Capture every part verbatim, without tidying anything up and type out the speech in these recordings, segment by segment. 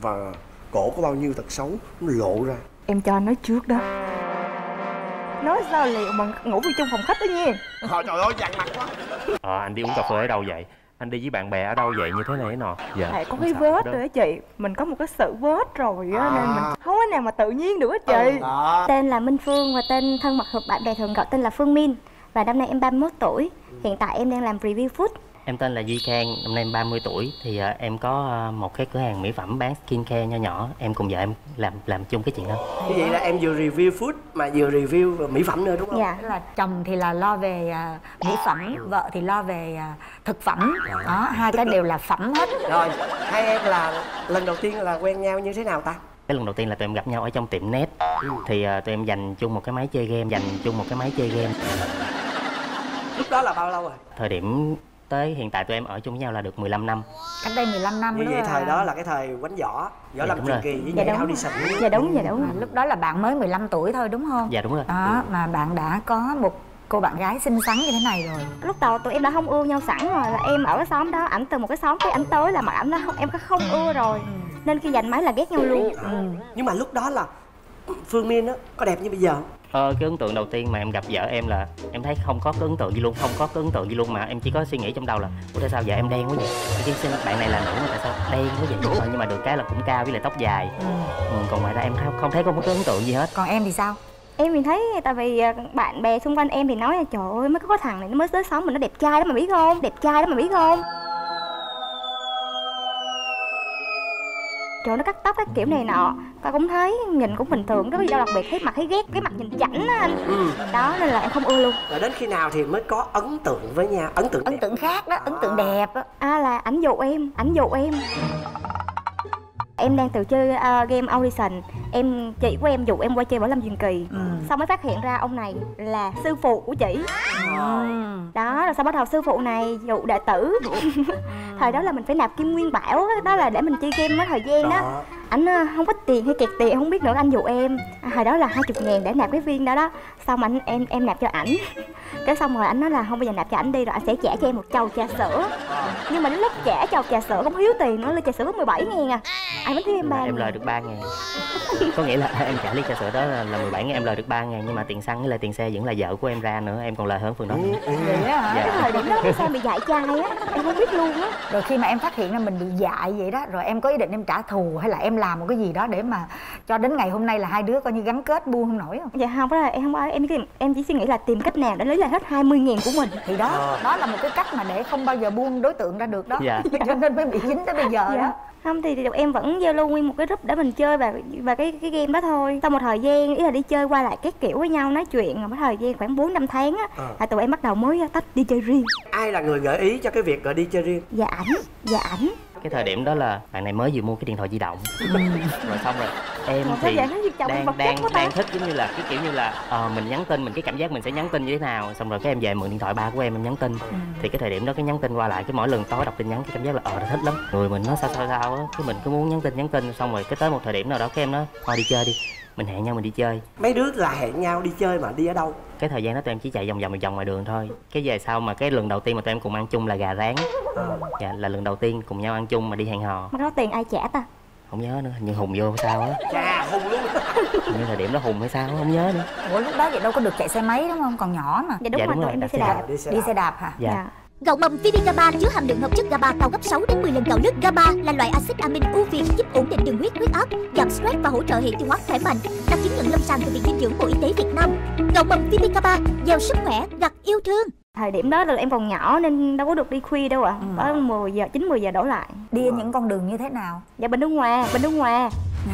và cổ có bao nhiêu tật xấu nó lộ ra. Em cho anh nói trước đó. Nói sao liệu mà ngủ với chung phòng khách đó nha. Trời ơi, dằn mặt quá. Ờ, anh đi uống cà phê ở đâu vậy? Anh đi với bạn bè ở đâu vậy, như thế này thế nọ? Dạ. Tại có cái vết rồi á chị. Mình có một cái sự vết rồi á, à. Nên mình không có nào mà tự nhiên được á chị. Ừ, tên là Minh Phương và tên thân mật hợp bạn bè thường gọi tên là Phương Min. Và năm nay em ba mươi mốt tuổi. Hiện tại em đang làm review food. Em tên là Duy Khang, năm nay em ba mươi tuổi. Thì uh, em có uh, một cái cửa hàng mỹ phẩm bán skincare nho nhỏ. Em cùng vợ em làm làm chung cái chuyện đó. Như vậy là em vừa review food mà vừa review mỹ phẩm nữa đúng không? Dạ. Là chồng thì là lo về uh, mỹ phẩm, vợ thì lo về uh, thực phẩm. Đó, hai cái đều là phẩm hết. Rồi, hai em là lần đầu tiên là quen nhau như thế nào ta? Cái lần đầu tiên là tụi em gặp nhau ở trong tiệm net. ừ. Thì uh, tụi em dành chung một cái máy chơi game, dành chung một cái máy chơi game. Lúc đó là bao lâu rồi? Thời điểm tới hiện tại tụi em ở chung với nhau là được mười lăm năm. Cách đây mười lăm năm. Như đó vậy là... thời đó là cái thời quánh võ, võ Dạ, làm truyền kỳ với nhảy audition. Dạ đúng, dạ đúng. À, lúc đó là bạn mới mười lăm tuổi thôi đúng không? Dạ đúng rồi. Đó, ừ. Mà bạn đã có một cô bạn gái xinh xắn như thế này rồi. Lúc đầu tụi em đã không ưa nhau sẵn rồi, là em ở cái xóm đó, ảnh từ một cái xóm cái ảnh tới là mặt ảnh nó không, em có không ưa rồi. ừ. Nên khi giành máy là ghét nhau luôn. ừ. Nhưng mà lúc đó là Phương Min á có đẹp như bây giờ không? Ờ, cái ấn tượng đầu tiên mà em gặp vợ em là em thấy không có cái ấn tượng gì luôn, không có cái ấn tượng gì luôn, mà em chỉ có suy nghĩ trong đầu là ủa tại sao vợ em đen quá vậy? Cái xin bạn này là nữ mà tại sao đen quá vậy? Ờ, nhưng mà được cái là cũng cao với lại tóc dài. ừ. Ừ, còn ngoài ra em không, không thấy có một cái ấn tượng gì hết. Còn em thì sao? Em thì thấy tại vì bạn bè xung quanh em thì nói là trời ơi mới có cái thằng này nó mới tới xóm mình nó đẹp trai đó mà biết không? Đẹp trai đó mà biết không? Trời, nó cắt tóc cái kiểu này nọ, tao cũng thấy nhìn cũng bình thường, có gì đâu đặc biệt, thấy mặt thấy ghét, cái mặt nhìn chảnh á anh. ừ. Đó nên là em không ưa luôn. Rồi đến khi nào thì mới có ấn tượng với nhau? Ấn tượng ấn tượng khác đó, ấn tượng đẹp á. À là ảnh dụ em, ảnh dụ em. Em đang từ chơi uh, game audition, em chị của em dụ em qua chơi Võ Lâm Truyền Kỳ. ừ. Xong mới phát hiện ra ông này là sư phụ của chị. ừ. Đó, rồi sau bắt đầu sư phụ này dụ đệ tử. Thời đó là mình phải nạp kim nguyên bảo, đó là để mình chơi game mấy thời gian đó, đó. Ảnh không có tiền hay kẹt tiền không biết nữa, anh dụ em à, hồi đó là hai mươi ngàn để nạp cái viên đó đó. Xong anh em em nạp cho ảnh, cái xong rồi anh nói là không bây giờ nạp cho ảnh đi, rồi anh sẽ trả cho em một chầu trà sữa. Nhưng mà đến lúc trả chầu trà sữa không hiếu tiền nữa, ly trà sữa có mười bảy ngàn à, anh vẫn thiếu em ba ngàn. Em lời được ba ngàn. Có nghĩa là em trả ly trà sữa đó là, là mười bảy ngàn, em lời được ba ngàn, nhưng mà tiền xăng với lại tiền xe vẫn là vợ của em ra nữa, em còn lời hơn phần đó. Vậy á hả? Dạ. Cái thời điểm đó sao bị dạy trai á, em không biết luôn á. Rồi khi mà em phát hiện ra mình bị dại vậy đó, rồi em có ý định em trả thù hay là em làm một cái gì đó để mà cho đến ngày hôm nay là hai đứa coi như gắn kết buông không nổi không? Dạ không, đó là em không có, em chỉ, em chỉ suy nghĩ là tìm cách nào để lấy lại hết hai mươi ngàn của mình. Thì đó, à. đó là một cái cách mà để không bao giờ buông đối tượng ra được đó. Dạ. Cho nên mới bị dính tới bây giờ. Dạ. Đó. Không thì, thì em vẫn giao lưu nguyên một cái group để mình chơi và và cái cái game đó thôi. Sau một thời gian ý là đi chơi qua lại các kiểu với nhau nói chuyện, rồi một thời gian khoảng bốn năm tháng á, à. là tụi em bắt đầu mới tách đi chơi riêng. Ai là người gợi ý cho cái việc gọi đi chơi riêng? Dạ ảnh, dạ ảnh. Cái thời điểm đó là bạn này mới vừa mua cái điện thoại di động. Rồi xong rồi em mà thì đang đang đang đang thích giống như là cái kiểu như là uh, mình nhắn tin, mình cái cảm giác mình sẽ nhắn tin như thế nào, xong rồi cái em về mượn điện thoại ba của em em nhắn tin. ừ. Thì cái thời điểm đó cái nhắn tin qua lại, cái mỗi lần tối đọc tin nhắn cái cảm giác là ờ thích lắm, người mình nó sao sao sao á, cái mình cứ muốn nhắn tin nhắn tin, xong rồi cái tới một thời điểm nào đó cái em nói thôi đi chơi đi, mình hẹn nhau mình đi chơi. Mấy đứa là hẹn nhau đi chơi mà đi ở đâu? Cái thời gian đó tụi em chỉ chạy vòng vòng vòng ngoài đường thôi. Cái về sau mà cái lần đầu tiên mà tụi em cùng ăn chung là gà rán. à. Dạ, là lần đầu tiên cùng nhau ăn chung mà đi hẹn hò. Mà có tiền ai trả ta? Không nhớ nữa, hình như Hùng vô sao á. Chà, Hùng luôn. Hình như thời điểm đó Hùng hay sao không nhớ nữa. Ủa lúc đó vậy đâu có được chạy xe máy đúng không, còn nhỏ mà. Dạ đúng, dạ, rồi, đúng rồi, em đi xe đạp. đạp. Đi xe đạp, đi xe đạp hả? Dạ, dạ. Gạo mầm Vivicaba chứa hàm lượng hợp chất GABA cao gấp sáu đến mười lần gạo lứt. GABA là loại axit amin ưu việt giúp ổn định đường huyết, huyết áp, giảm stress và hỗ trợ hệ tiêu hóa khỏe mạnh, đạt chứng nhận lâm sàng từ Viện Dinh dưỡng Bộ Y tế Việt Nam. Gạo mầm Vivicaba gieo sức khỏe, gặt yêu thương. Thời điểm đó là em còn nhỏ nên đâu có được đi khuya đâu ạ. À. ừ. Có mười giờ, chín mười giờ đổ lại. Đi ở những con đường như thế nào? Dạ bên nước ngoài, bên nước ngoài.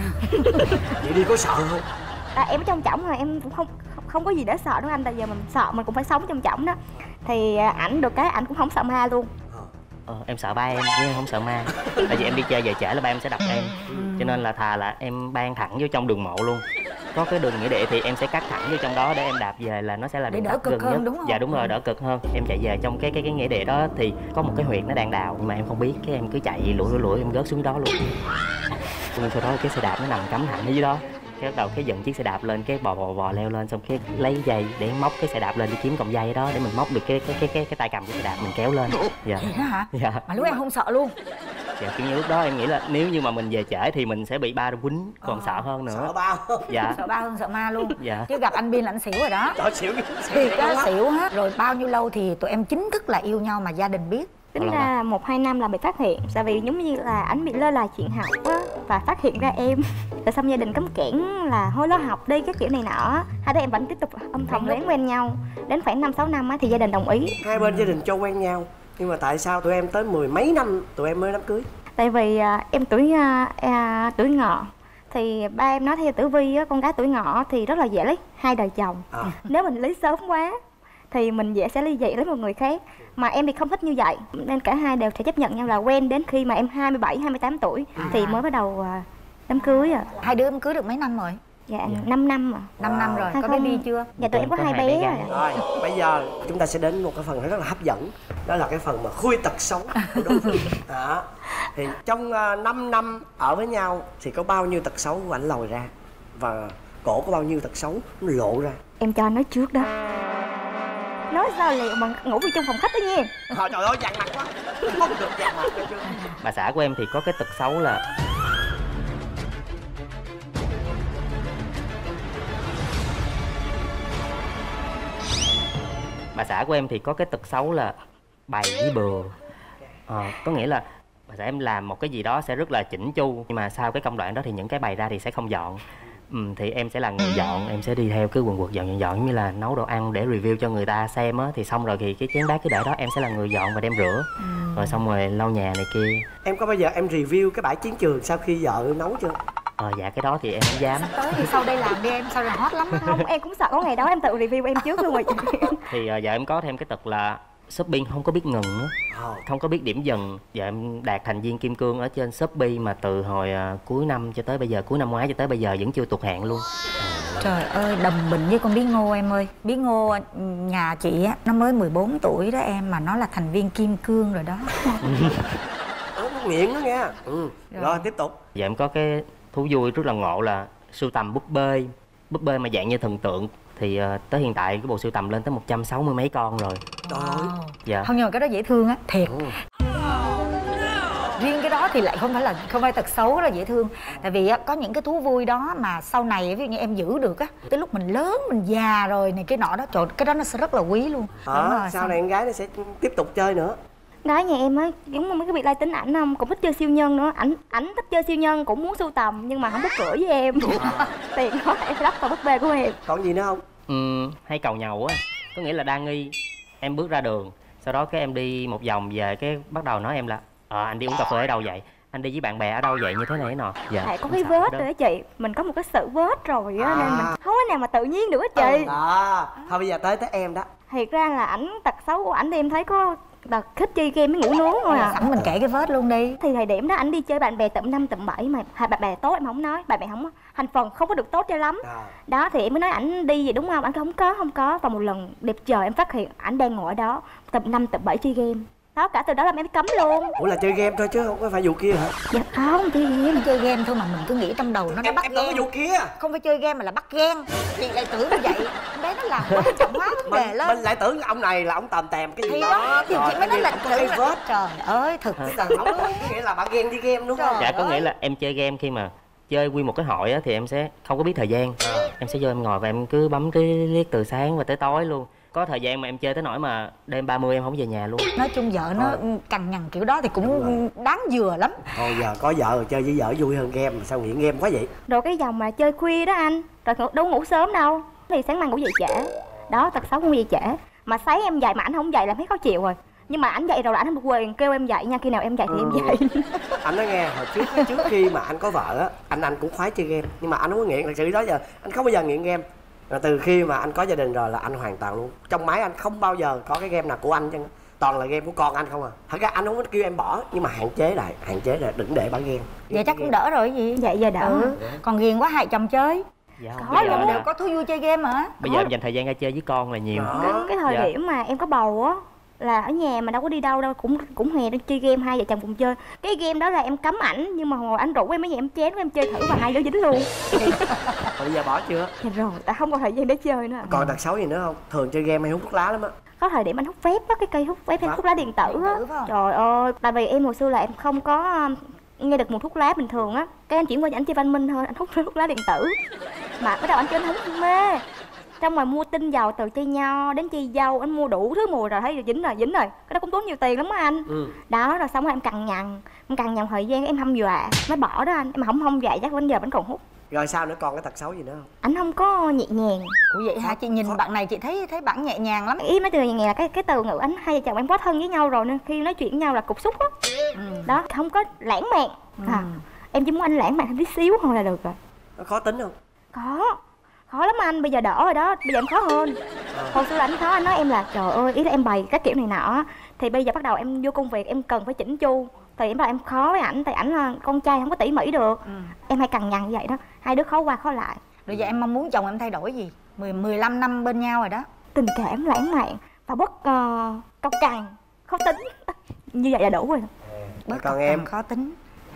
Vậy đi có sợ không? À, em ở trong trỏng rồi em cũng không không có gì để sợ đâu anh, tại giờ mình sợ mình cũng phải sống trong trỏng đó. Thì ảnh được cái ảnh cũng không sợ ma luôn. Ờ, em sợ ba em chứ em không sợ ma. Tại vì em đi chơi về trễ là ba em sẽ đập em. Cho nên là thà là em ban thẳng vô trong đường mộ luôn. Có cái đường nghĩa địa thì em sẽ cắt thẳng vô trong đó để em đạp về là nó sẽ là đường để đỡ cực hơn nhất. Đúng không? Dạ đúng rồi, đỡ cực hơn. Em chạy về trong cái cái cái nghĩa địa đó thì có một cái huyệt nó đang đào, nhưng mà em không biết, cái em cứ chạy lủi lủi lủi em rớt xuống đó luôn. Nhưng sau đó cái xe đạp nó nằm cắm thẳng ở dưới đó. Cái bắt đầu cái dựng chiếc xe đạp lên, cái bò bò bò leo lên, xong cái lấy dây để móc cái xe đạp lên, đi kiếm cọng dây đó để mình móc được cái cái cái cái, cái tay cầm của xe đạp mình kéo lên. Dạ. Vậy đó hả? Dạ. Mà lúc em không sợ luôn? Dạ kiểu như lúc đó em nghĩ là nếu như mà mình về trễ thì mình sẽ bị ba quýnh, còn à, sợ hơn nữa. Sợ ba. Dạ. Sợ ba hơn sợ ma luôn. Dạ. Chứ gặp anh Bin là anh xỉu rồi đó. Trời, xỉu Thì có xỉu hết. Rồi bao nhiêu lâu thì tụi em chính thức là yêu nhau mà gia đình biết? Tính ra một hai năm là bị phát hiện. Tại vì giống như là ảnh bị lơ là chuyện học á, và phát hiện ra em. Rồi xong gia đình cấm cản là thôi lo học đi, các kiểu này nọ. Hai đứa em vẫn tiếp tục âm thầm lén quen nhau. Đến khoảng năm sáu năm á thì gia đình đồng ý. Hai bên gia đình cho quen nhau. Nhưng mà tại sao tụi em tới mười mấy năm tụi em mới đám cưới? Tại vì à, em tuổi à, à, tuổi ngọ. Thì ba em nói theo tử vi á, con gái tuổi ngọ thì rất là dễ lấy hai đời chồng. à. Nếu mình lấy sớm quá thì mình dễ sẽ ly dị lấy một người khác. Mà em thì không thích như vậy, nên cả hai đều sẽ chấp nhận nhau là quen đến khi mà em hai mươi bảy, hai mươi tám tuổi à. Thì mới bắt đầu à, đám cưới à. Hai đứa em cưới được mấy năm rồi? Dạ, dạ. năm năm rồi. năm wow. năm rồi, Hay có không... baby chưa? Dạ tụi em có, có hai bé, bé rồi. Rồi, bây giờ chúng ta sẽ đến một cái phần rất là hấp dẫn. Đó là cái phần mà khui tật xấu của đối phương. Đó. Thì trong uh, năm năm ở với nhau thì có bao nhiêu tật xấu của anh lòi ra? Và cổ có bao nhiêu tật xấu nó lộ ra? Em cho anh nói trước đó. Nói sao liệu mà ngủ trong phòng khách đó nha. Trời, trời ơi, dằn mặt quá. Không được dằn mặt cho chưa. Bà xã của em thì có cái tật xấu là Bà xã của em thì có cái tật xấu là bày với bừa. à, Có nghĩa là bà xã em làm một cái gì đó sẽ rất là chỉnh chu, nhưng mà sau cái công đoạn đó thì những cái bày ra thì sẽ không dọn. ừ, Thì em sẽ là người dọn, em sẽ đi theo cái quần quật dọn dọn dọn giống như là nấu đồ ăn để review cho người ta xem á. Thì xong rồi thì cái chén bát cứ để đó, em sẽ là người dọn và đem rửa. ừ. Rồi xong rồi lau nhà này kia. Em có bao giờ em review cái bãi chiến trường sau khi vợ nấu chưa? Ờ dạ cái đó thì em không dám. Tới thì sau đây làm đi em, sau là hot lắm. Không, em cũng sợ có ngày đó em tự review em trước luôn rồi. Thì uh, giờ em có thêm cái tật là shopping không có biết ngừng nữa, không có biết điểm dừng. Giờ em đạt thành viên kim cương ở trên Shopee mà từ hồi uh, cuối năm cho tới bây giờ, cuối năm ngoái cho tới bây giờ vẫn chưa tụt hạng luôn. Trời ơi, đồng bệnh với con Bí Ngô em ơi. Bí Ngô nhà chị á, nó mới mười bốn tuổi đó em, mà nó là thành viên kim cương rồi đó. Nó nghiện đó nghe. ừ. Rồi. Rồi tiếp tục. Giờ em có cái thú vui rất là ngộ là sưu tầm búp bê. Búp bê mà dạng như thần tượng. Thì uh, tới hiện tại cái bộ sưu tầm lên tới một trăm sáu mươi mấy con rồi. Trời ơi. Dạ. Không, nhưng mà cái đó dễ thương á, thiệt. ừ. Riêng cái đó thì lại không phải là không phải tật xấu, đó là dễ thương. Tại vì á, có những cái thú vui đó mà sau này ví dụ như em giữ được á, tới lúc mình lớn mình già rồi này cái nọ đó, trời, cái đó nó sẽ rất là quý luôn. à, rồi, sau xong. này em gái nó sẽ tiếp tục chơi nữa. Gái nhà em á, giống mấy cái việc lai tính ảnh không, cũng thích chơi siêu nhân nữa. Ảnh ảnh thích chơi siêu nhân, cũng muốn sưu tầm nhưng mà không có cửa với em. Tiền đó em phải lắp vào búp bê của em. Còn gì nữa không? ừ, Hay cầu nhầu á. Có nghĩa là đa nghi. Em bước ra đường, sau đó cái em đi một vòng về cái bắt đầu nói em là ờ anh đi uống cà phê ở đâu vậy, anh đi với bạn bè ở đâu vậy, như thế này nọ. Dạ. Tại có cái vết rồi đó chị, mình có một cái sự vết rồi á, à. Nên mình không có nào mà tự nhiên được á chị. ừ, đó. Thôi bây giờ tới tới em đó. Thiệt ra là ảnh tật xấu của ảnh thì em thấy có tật thích chơi game với ngủ nướng thôi à. Sẵn mình kể cái vết luôn đi. Thì thời điểm đó ảnh đi chơi bạn bè tụm năm tụm bảy mà hai bạn bè tốt em không nói, bạn bè không thành phần không có được tốt cho lắm. à. Đó thì em mới nói ảnh đi gì đúng không, ảnh không có không có và một lần đẹp trời em phát hiện ảnh đang ngồi ở đó tụm năm tụm bảy chơi game. Đó, cả từ đó là em cấm luôn. Ủa là chơi game thôi chứ không có phải vụ kia hả? Dạ không, chơi game. Chơi game thôi mà mình cứ nghĩ trong đầu nó nó bắt em ghen. Em vụ kia. Không phải chơi game mà là bắt ghen. Chị lại tưởng như vậy. Em bé nó làm quá trọng hóa vấn đề lên. Mình lại tưởng ông này là ông tầm tèm cái gì thì đó. đó. Thì chị mới nói là cái vết. Trời ơi, thực là không có nghĩa là bạn ghen đi game đúng không? Dạ có nghĩa là em chơi game khi mà chơi nguyên một cái hội á thì em sẽ không có biết thời gian. à. Em sẽ vô em ngồi và em cứ bấm cái liếc từ sáng và tới tối luôn. Có thời gian mà em chơi tới nỗi mà đêm ba mươi em không về nhà luôn. Nói chung vợ nó cằn nhằn kiểu đó thì cũng đáng dừa lắm. Thôi giờ có vợ rồi chơi với vợ vui hơn game, mà sao nghiện game quá vậy? Rồi cái dòng mà chơi khuya đó anh, rồi đâu ngủ sớm đâu, thì sáng mai ngủ dậy trễ. Đó, tật xấu không dậy trễ. Mà sáng em dậy mà ảnh không dậy là thấy khó chịu rồi. Nhưng mà ảnh dậy rồi là ảnh không quyền kêu em dậy nha, khi nào em dậy thì em dậy. Anh nói nghe, hồi trước trước khi mà anh có vợ á, anh anh cũng khoái chơi game, nhưng mà anh không có nghiện, thật sự đó giờ anh không bao giờ nghiện game. Rồi từ khi mà anh có gia đình rồi là anh hoàn toàn luôn, trong máy anh không bao giờ có cái game nào của anh chứ, toàn là game của con anh không à. Thật ra anh không có kêu em bỏ, nhưng mà hạn chế lại, hạn chế lại đừng để bả game. Vậy chắc cũng đỡ rồi gì? Vậy giờ đỡ. ừ. Còn ghiền quá hai chồng chơi. Dạ, có luôn, đều có thú vui chơi game hả? Bây giờ em dành thời gian ra chơi với con là nhiều. Cái, cái thời dạ. điểm mà em có bầu á là ở nhà mà đâu có đi đâu đâu, cũng cũng hè đi chơi game, hai vợ chồng cùng chơi. Cái game đó là em cấm ảnh, nhưng mà hồi anh rủ em mấy ngày em chén em chơi thử và hai đứa dính luôn. Bây giờ bỏ chưa? Dạ rồi, tại không còn thời gian để chơi nữa. Còn tật xấu gì nữa không? Thường chơi game hay hút thuốc lá lắm á. có thời điểm anh hút phép á, cái cây hút phép hay Vâng. thuốc lá điện tử á. Điện tử phải không? Trời ơi, tại vì em hồi xưa là em không có um, nghe được mùi thuốc lá bình thường á, cái anh chuyển qua anh chơi Văn Minh thôi, anh hút thuốc lá điện tử. Mà bắt đầu anh chơi anh hút mê. Trong ngoài mua tinh dầu từ chai nho đến chai dâu, anh mua đủ thứ mùi rồi, thấy rồi dính rồi, dính rồi. Cái đó cũng tốn nhiều tiền lắm á anh. Ừ. Đó, rồi xong rồi em cằn nhằn, em cằn nhằn thời gian em hâm dọa, mới bỏ đó anh. Em không hâm dọa chắc đến giờ vẫn còn hút. Rồi sao nữa, còn cái tật xấu gì nữa không? Anh không có nhẹ nhàng. Ủa vậy hả? Chị nhìn bạn này chị thấy thấy bạn nhẹ nhàng lắm. Ý mấy từ nhẹ nhàng là cái cái từ ngữ anh hai vợ chồng em quá thân với nhau rồi nên khi nói chuyện với nhau là cục xúc á. Ừ. Đó, không có lãng mạn. À, em chỉ muốn anh lãng mạn thêm tí xíu thôi là được rồi. Nó khó tính không? Có, khó lắm anh, bây giờ đỡ rồi đó, bây giờ em khó hơn. Hồi xưa là anh khó, anh nói em là trời ơi, ý là em bày các kiểu này nọ. Thì bây giờ bắt đầu em vô công việc em cần phải chỉnh chu. Thì em bảo em khó với ảnh, tại ảnh là con trai không có tỉ mỉ được. Ừ. Em hay cằn nhằn như vậy đó, hai đứa khó qua khó lại. Rồi giờ em mong muốn chồng em thay đổi gì? mười, mười lăm năm bên nhau rồi đó. Tình cảm lãng mạn và bất uh, cọc cằn, khó tính. Như vậy là đủ rồi. Bớt Còn cọc em? cằn, khó tính.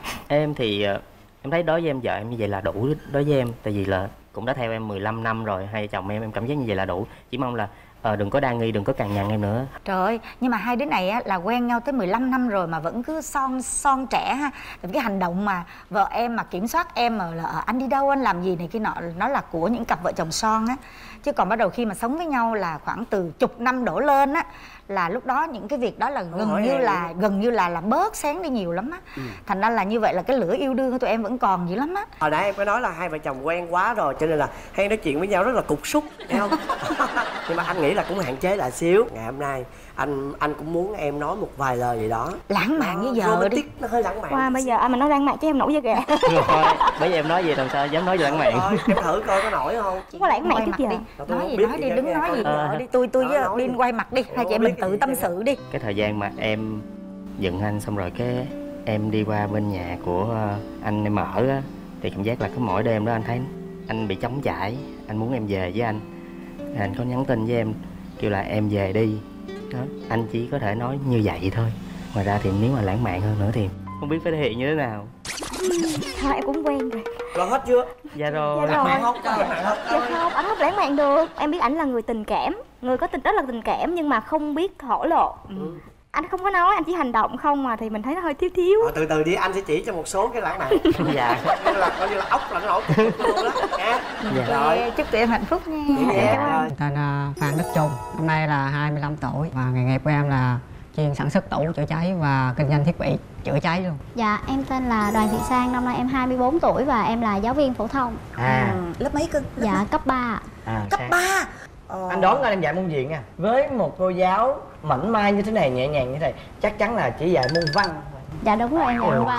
Em thì ờ, em thấy đối với em vợ em như vậy là đủ đối với em. Tại vì là cũng đã theo em mười lăm năm rồi, hai vợ chồng em em cảm giác như vậy là đủ. Chỉ mong là ờ, đừng có đa nghi, đừng có cằn nhằn em nữa. Trời ơi, nhưng mà hai đứa này á, là quen nhau tới mười lăm năm rồi mà vẫn cứ son son trẻ ha. Tại vì cái hành động mà vợ em mà kiểm soát em mà là "Ờ, anh đi đâu, anh làm gì này kia nọ", nó là của những cặp vợ chồng son á. Chứ còn bắt đầu khi mà sống với nhau là khoảng từ chục năm đổ lên á, là lúc đó những cái việc đó là Không gần hỏi như em là nữa. gần như là là bớt sáng đi nhiều lắm á. Ừ. Thành ra là như vậy là cái lửa yêu đương của tụi em vẫn còn dữ lắm á. Hồi nãy em có nói là hai vợ chồng quen quá rồi cho nên là hay nói chuyện với nhau rất là cục xúc, thấy không? Nhưng mà anh nghĩ là cũng hạn chế lại xíu. Ngày hôm nay anh anh cũng muốn em nói một vài lời gì đó Lãng mạn với Nó vợ đi. romantic, nó hơi lãng mạn. Qua bây giờ anh mà nói lãng mạn chứ em nổi da gà. Rồi, bởi vì em nói gì làm sao dám nói gì lãng mạn. Rồi, em thử coi có nổi không? Không có lãng mạn Quay chút mặt giờ. đi. Tôi Nói không gì biết nói gì đi, hết đừng nha. nói gì Ờ. vợ đi. Tôi tôi Nói, với nói Bin đi. quay mặt đi, hai chị em Không mình biết tự gì tâm hết sự đi. Cái thời gian mà em giận anh xong rồi cái em đi qua bên nhà của ờ, anh em ở á, thì cảm giác là cái mỗi đêm đó anh thấy anh bị trống trải, anh muốn em về với anh. Thì anh có nhắn tin với em kêu là em về đi đó. Anh chỉ có thể nói như vậy thôi, ngoài ra thì nếu mà lãng mạn hơn nữa thì không biết phải thể hiện như thế nào. Thôi em cũng quen rồi. Rồi hết chưa? Dạ rồi. Dạ rồi. Lãng mạn không? Có lãng mạn không? Dạ không, anh không lãng mạn được. Em biết ảnh là người tình cảm, người có tình rất là tình cảm nhưng mà không biết thổ lộ. Ừ. Anh không có nói, anh chỉ hành động không mà thì mình thấy nó hơi thiếu thiếu. Rồi, từ từ đi, anh sẽ chỉ cho một số cái lãng mạn. Dạ. Như là coi như là ốc lạnh nổi luôn đó nha. Dạ. Rồi. Chúc tụi em hạnh phúc nha. Dạ, rồi. Tên là Phan Đức Trung, năm nay là hai mươi lăm tuổi và nghề nghiệp của em là chuyên sản xuất tủ chữa cháy và kinh doanh thiết bị chữa cháy luôn. Dạ, em tên là Đoàn Thị Sang, năm nay em hai mươi bốn tuổi và em là giáo viên phổ thông. À. Lớp mấy cưng? Lớp Dạ, mấy? cấp ba. À, Cấp sao? ba. Ờ. Anh đoán coi em dạy môn gì nha. Với một cô giáo mảnh mai như thế này, nhẹ nhàng như thế này, chắc chắn là chỉ dạy môn văn. Dạ đúng rồi, em dạy môn văn.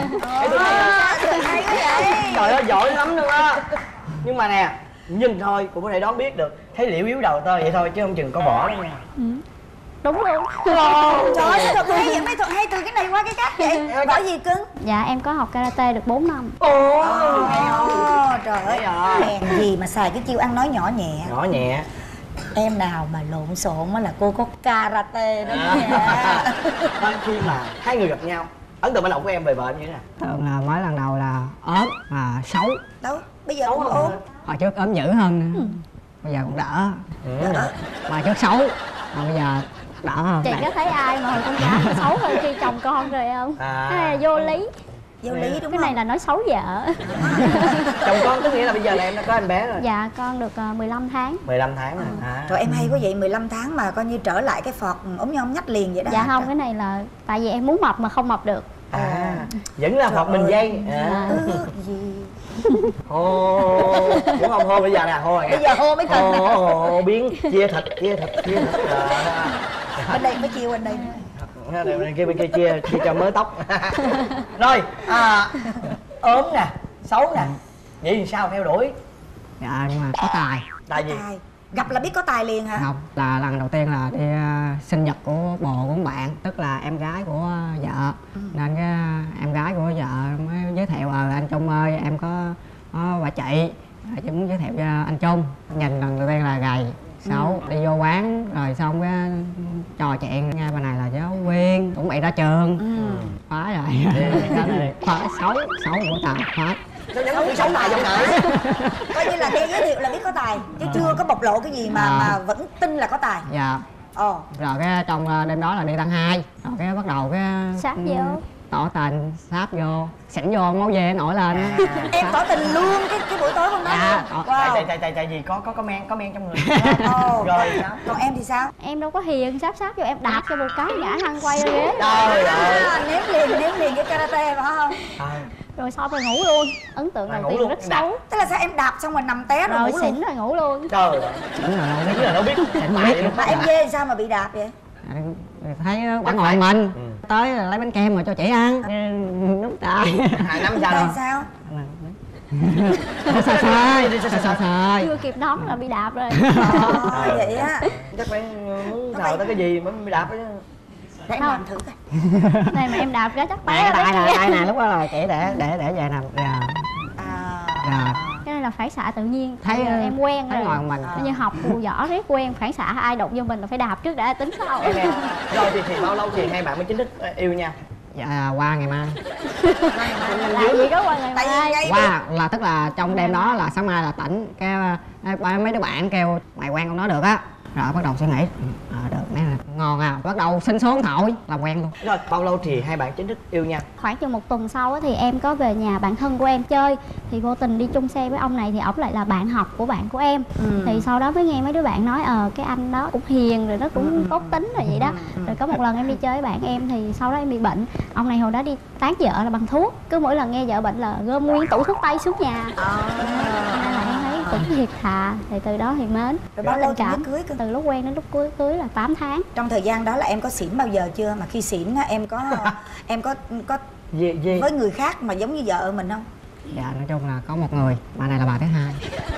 Hay quá vậy. Trời ơi, giỏi lắm luôn á. Nhưng mà nè, nhìn thôi cũng có thể đoán biết được. Thấy liễu yếu đầu tơ vậy thôi chứ không chừng có vỏ đâu nha. Đúng luôn. Trời ơi, sao thật hay vậy? Mấy thuật hay từ cái này qua cái khác vậy? Gọi gì cưng? Dạ, em có học karate được bốn năm. Ồ, Ồ, trời ơi, hèn gì mà xài cái chiêu ăn nói nhỏ nhẹ. nhỏ nhẹ. Em nào mà lộn xộn á là cô có karate đó nha. Vâng, khi mà hai người gặp nhau, ấn tượng ban đầu của em về vợ em như thế nào? Thường là mới lần đầu là ốm và xấu. Đâu, bây giờ Xấu cũng hơn ốm. hả? Hồi trước ốm dữ hơn nữa. Bây giờ cũng đỡ. Mà trước xấu, mà bây giờ đỡ hơn. Chị có thấy ai mà hồi con gái mà xấu hơn khi chồng con rồi không? À. Cái này là vô lý. Vô lý đúng Cái không? này là nói xấu vợ. Chồng con tức nghĩa là bây giờ là em đã có em bé rồi. Dạ, con được ờ, mười lăm tháng. mười lăm tháng rồi. À. Trời, em hay quá vậy, mười lăm tháng mà coi như trở lại cái phọt ốm nhom nhách liền vậy đó. Dạ không, cái này là tại vì em muốn mập mà không mập được. À, vẫn là phọt mình dây. À. Ước gì. Hô, đúng không? Hô bây giờ nè, hô rồi. Bây giờ hô mới cần nè. Hô, hô, hô, biến chia thịt, chia thịt, chia thịt. À. Bên đây mới chiêu bên đây. Bên kia bên kia chia chia cho mới tóc. Rồi, à, ốm nè, xấu nè, vậy thì sao theo đuổi? Dạ, nhưng mà có tài. Tại vì Tài. Gặp là biết có tài liền hả? Không, là lần đầu tiên là đi uh, sinh nhật của bồ của bạn, tức là em gái của uh, vợ. Ừ. Nên cái uh, em gái của vợ mới giới thiệu ờ anh Trung ơi, em có có bà chị, rồi chị muốn giới thiệu cho anh Trung. Nhìn lần đầu tiên là gầy, xấu, đi vô quán rồi xong cái trò chuyện nghe bà này là giáo viên, chuẩn bị ra trường. Phá rồi. Phá xấu, xấu của tài, phá. sao nhắn bị xấu tài giọng nợ. Coi như là nghe giới thiệu là biết có tài chứ chưa có bộc lộ cái gì mà À. mà vẫn tin là có tài. Dạ. Ồ. Rồi cái trong đêm đó là đi tăng hai. Rồi cái bắt đầu cái Sát vô. tỏ tình, sát vô, xỉn vô máu dê nổi lên. À. Em tỏ tình luôn cái cái buổi tối hôm đó dạ. luôn. Tại Wow. tại tại tại tại vì có có có men có men trong người. Ồ. Rồi sao? Còn em thì sao? Em đâu có hiền, sát sát vô em đạp cho một cái ngã lăn quay ra ghế. Trời ơi. À, ném liền ném liền cái karate phải không? À, Rồi sau rồi ngủ luôn. Ấn tượng Là đầu ngủ tiên luôn, rất đạp. xấu. Tức là sao em đạp xong rồi nằm té rồi, Rồi ngủ xỉn luôn? rồi ngủ luôn. trời ơi. Xỉn rồi đâu Nghĩ là đâu biết. Xỉn mà biết. Mà em dê sao mà bị đạp vậy? Thấy bạn ngồi mình. Ừ. Tới lấy bánh kem mà cho trẻ ăn. Đúng trời. Hai năm Tại sao? sao? Sao sai, sao sai. Chưa kịp nóng là bị đạp rồi. Ờ, vậy á. Chắc phải muốn nào tới cái gì mới mới đạp chứ. Để em Không. làm thử coi. Này mà em đạp ra chắc Nè té cái tay đó. nè, tay nè, lúc đó là trẻ để để để về nằm. Rồi. À. Rồi. Cái này là phản xạ tự nhiên. Thấy, Bây giờ em quen thấy rồi. ngồi mình. Coi như học cụ võ riết quen phản xạ ai đụng vô mình là phải đạp trước đã tính sau. Em nè. Rồi thì thì bao lâu thì hai bạn mới chính thức ờ, yêu nhau? Dạ qua ngày mai. Là gì có qua ngày Tại vì mai. ngay Qua là tức là trong đêm đó là sáng mai là tỉnh kêu à, ba- mấy đứa bạn kêu mày quen con đó được á. Rồi bắt đầu suy nghĩ ờ được nè ngon à, bắt đầu xin số điện thoại làm quen luôn. Rồi bao lâu thì hai bạn chính thức yêu nhau? Khoảng chừng một tuần sau á, thì em có về nhà bạn thân của em chơi. Thì vô tình đi chung xe với ông này thì ổng lại là bạn học của bạn của em. Ừ. Thì sau đó mới nghe mấy đứa bạn nói ờ cái anh đó cũng hiền rồi nó cũng tốt tính rồi vậy đó. Rồi có một lần em đi chơi với bạn em thì sau đó em bị bệnh. Ông này hồi đó đi tán vợ là bằng thuốc. Cứ mỗi lần nghe vợ bệnh là gom nguyên tủ thuốc tây xuống nhà. Nên là em thấy cũng thiệt thà. Thì từ đó thì mến. Rồi bao lâu tình thì mới cảm. cưới cơ? Từ lúc quen đến lúc cưới cưới là tám tháng. Trong thời gian đó là em có xỉn bao giờ chưa? Mà khi xỉn á, em có em có có Gì gì? với người khác mà giống như vợ mình không? Dạ nói chung là có một người, bà này là bà thứ hai.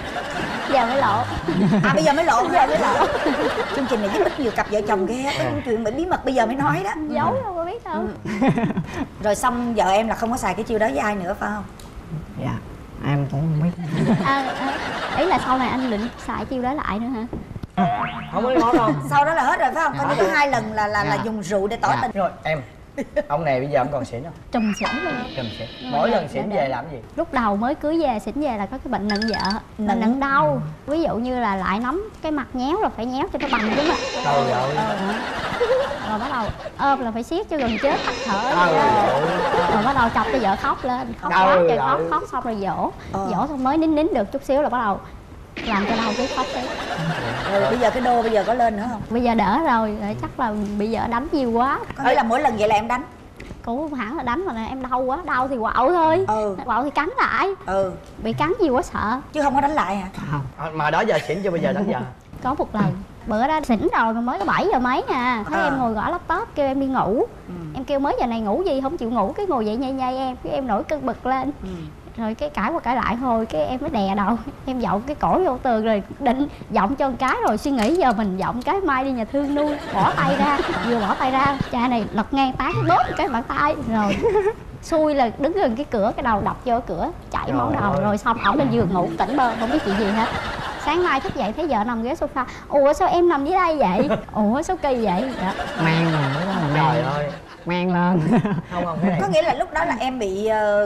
Giờ mới lộ. À bây giờ mới lộ, giờ mới lộ. Chương trình này giúp ích nhiều cặp vợ chồng ghê á, có những chuyện bí mật bây giờ mới nói đó. Giấu đâu có biết đâu. Rồi xong vợ em là không có xài cái chiêu đó với ai nữa phải không? Dạ em cũng không biết. À, à, ý là sau này anh định xài chiêu đó lại nữa hả? Không có nói đâu. Sau đó là hết rồi phải không? Có những cái hai lần là là là Dạ. dùng rượu để tỏ Dạ. tình. Rồi em, ông này bây giờ ông còn xỉn không? Trùm xỉn luôn. Trùm xỉn. Mỗi lần xỉn về làm gì? Lúc đầu mới cưới về xỉn về là có cái bệnh nựng vợ, Nựng. nựng nựng đau. Ví dụ như là lại nắm cái mặt nhéo là phải nhéo cho nó bằng chứ mà. Trời ơi. Rồi bắt đầu ôm là phải siết cho gần chết tắt thở. Trời ơi. Rồi bắt đầu chọc cho vợ khóc lên, khóc Trời quá trời ơi. khóc, khóc xong rồi dỗ. Ờ. Dỗ xong mới nín nín được chút xíu là bắt đầu làm cho đau cái khóc đấy. Rồi bây giờ cái đô bây giờ có lên nữa không? Bây giờ đỡ rồi, rồi chắc là bị vợ đánh nhiều quá. Có nghĩa là mỗi lần vậy là em đánh. Cũng không hẳn là đánh mà là em đau quá, đau thì quạo thôi. Ừ. Quạo thì cắn lại. Ừ. Bị cắn nhiều quá sợ. Chứ không có đánh lại hả? Không. À, mà đó giờ xỉn chưa bây giờ đánh vợ? Có một lần bữa đó xỉn rồi mà mới có bảy giờ mấy à. Thấy À. em ngồi gõ laptop kêu em đi ngủ. Ừ. Em kêu mới giờ này ngủ gì không chịu ngủ, cái ngồi dậy nhây nhây em, cái em nổi cơn bực lên. Ừ. Rồi cái cãi qua cãi lại thôi cái em mới đè đầu em giọng cái cổ vô tường rồi định giọng cho một cái rồi suy nghĩ giờ mình giọng cái mai đi nhà thương nuôi, bỏ tay ra, vừa bỏ tay ra cha này lật ngang tán cái bóp cái bàn tay rồi xui là đứng gần cái cửa, cái đầu đập vô cái cửa chảy máu đầu. Rồi xong ổng lên giường ngủ tỉnh bơ không biết chuyện gì hết. Sáng mai thức dậy thấy vợ nằm ghế sofa, ủa sao em nằm dưới đây vậy, ủa sao kỳ vậy đó. Mang rồi lúc đó là Trời mang. ơi. Mang lên. Không không cái này. Có nghĩa là lúc đó là em bị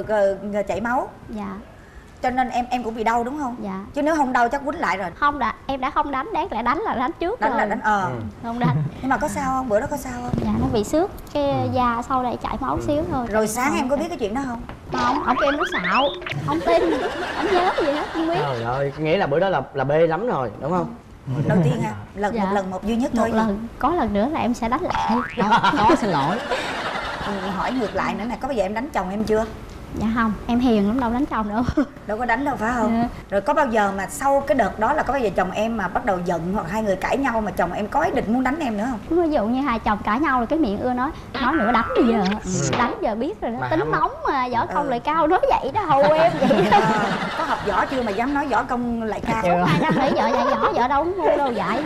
uh, chảy máu Dạ cho nên em em cũng bị đau đúng không? dạ. Chứ nếu không đau chắc quýnh lại rồi. Không đã em đã không đánh, đáng lẽ đánh là đánh trước Đánh rồi. là đánh ờ. Ừ. Không đánh. Nhưng mà có sao không? Bữa đó có sao không? Dạ nó bị xước cái da sau đây chảy máu xíu thôi. Rồi sáng em có biết cái chuyện đó không? Không, ông kêu em nó xạo, không tin, không nhớ gì hết, không biết. Trời ơi, nghĩa là bữa đó là là bê lắm rồi, đúng không? Đầu tiên ha, lần Dạ. một lần một duy nhất Một thôi. lần, có lần nữa là em sẽ đánh lại. Có, có xin lỗi. Ừ, hỏi ngược lại nữa nè, có bao giờ em đánh chồng em chưa? Dạ không, em hiền lắm đâu đánh chồng đâu. Đâu có đánh đâu phải không? Dạ. Rồi có bao giờ mà sau cái đợt đó là có bao giờ chồng em mà bắt đầu giận hoặc hai người cãi nhau mà chồng em có ý định muốn đánh em nữa không? Ví dụ như hai chồng cãi nhau rồi cái miệng ưa nói, nói nữa đánh bây giờ. Ừ. Đánh giờ biết rồi đó, Mà tính không- nóng mà, võ công Ừ. lại cao, nói vậy đó, hầu em vậy đó. À, có học võ chưa mà dám nói võ công lại cao? Hai năm nãy vợ dạy võ, vợ đâu có ngu đâu dạy.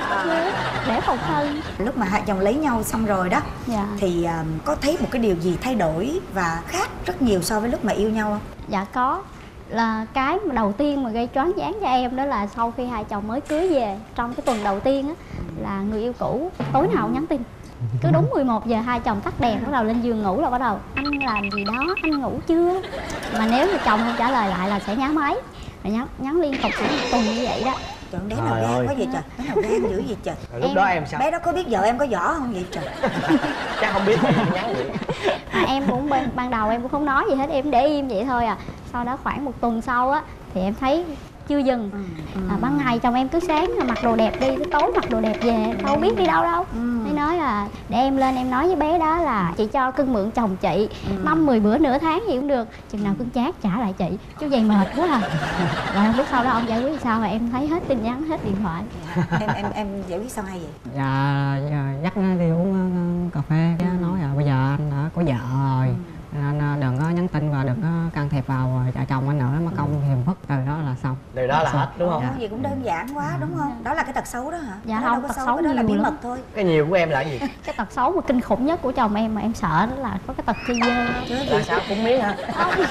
Để phòng thân. Lúc mà hai chồng lấy nhau xong rồi đó Dạ. thì um, có thấy một cái điều gì thay đổi và khác rất nhiều so với lúc mà yêu nhau không? Dạ có. Là cái mà đầu tiên mà gây choáng váng cho em đó là sau khi hai chồng mới cưới về, trong cái tuần đầu tiên á là người yêu cũ tối nào cũng nhắn tin. Cứ đúng mười một giờ hai chồng tắt đèn bắt đầu lên giường ngủ là bắt đầu anh làm gì đó, anh ngủ chưa? Mà nếu mà chồng không trả lời lại là sẽ nhắn máy. Rồi nhắn nhắn liên tục khoảng một tuần như vậy đó. Trời, bé nào gan quá vậy trời, bé nào gan dữ vậy trời. Rồi lúc đó em sao? Bé đó có biết vợ em có võ không vậy trời? Chắc không biết mà em nhắn vậy. À, em cũng ban, ban đầu em cũng không nói gì hết, em để im vậy thôi à. Sau đó khoảng một tuần sau á thì em thấy chưa dừng. À, ban ngày chồng em cứ sáng mặc đồ đẹp đi, cứ tối mặc đồ đẹp về, đâu biết đi đâu đâu. Mới nói là để em lên em nói với bé đó là chị cho cưng mượn chồng chị năm mười bữa nửa tháng gì cũng được, chừng nào cưng chát trả lại chị, chứ vậy mệt quá à. Rồi không biết sau đó ông giải quyết sao mà em thấy hết tin nhắn hết điện thoại. em em em giải quyết sao hay vậy? Dạ dắt nó đi uống cà phê, cái nói là bây giờ anh đã có vợ rồi, anh đừng có nhắn tin và đừng có can thiệp vào vợ chồng anh nữa, mất công phiền phức. Từ đó là xong. Từ đó là hết đúng không? Dạ. Gì cũng đơn giản quá đúng không? Đó là cái tật xấu đó hả? Dạ đó không, có tật xấu, xấu đó là bí nhiều mật lắm. thôi. Cái nhiều của em là cái gì? Cái tật xấu mà kinh khủng nhất của chồng em mà em sợ đó là có cái tật chơi dơ. Là sao, cũng miếng hả?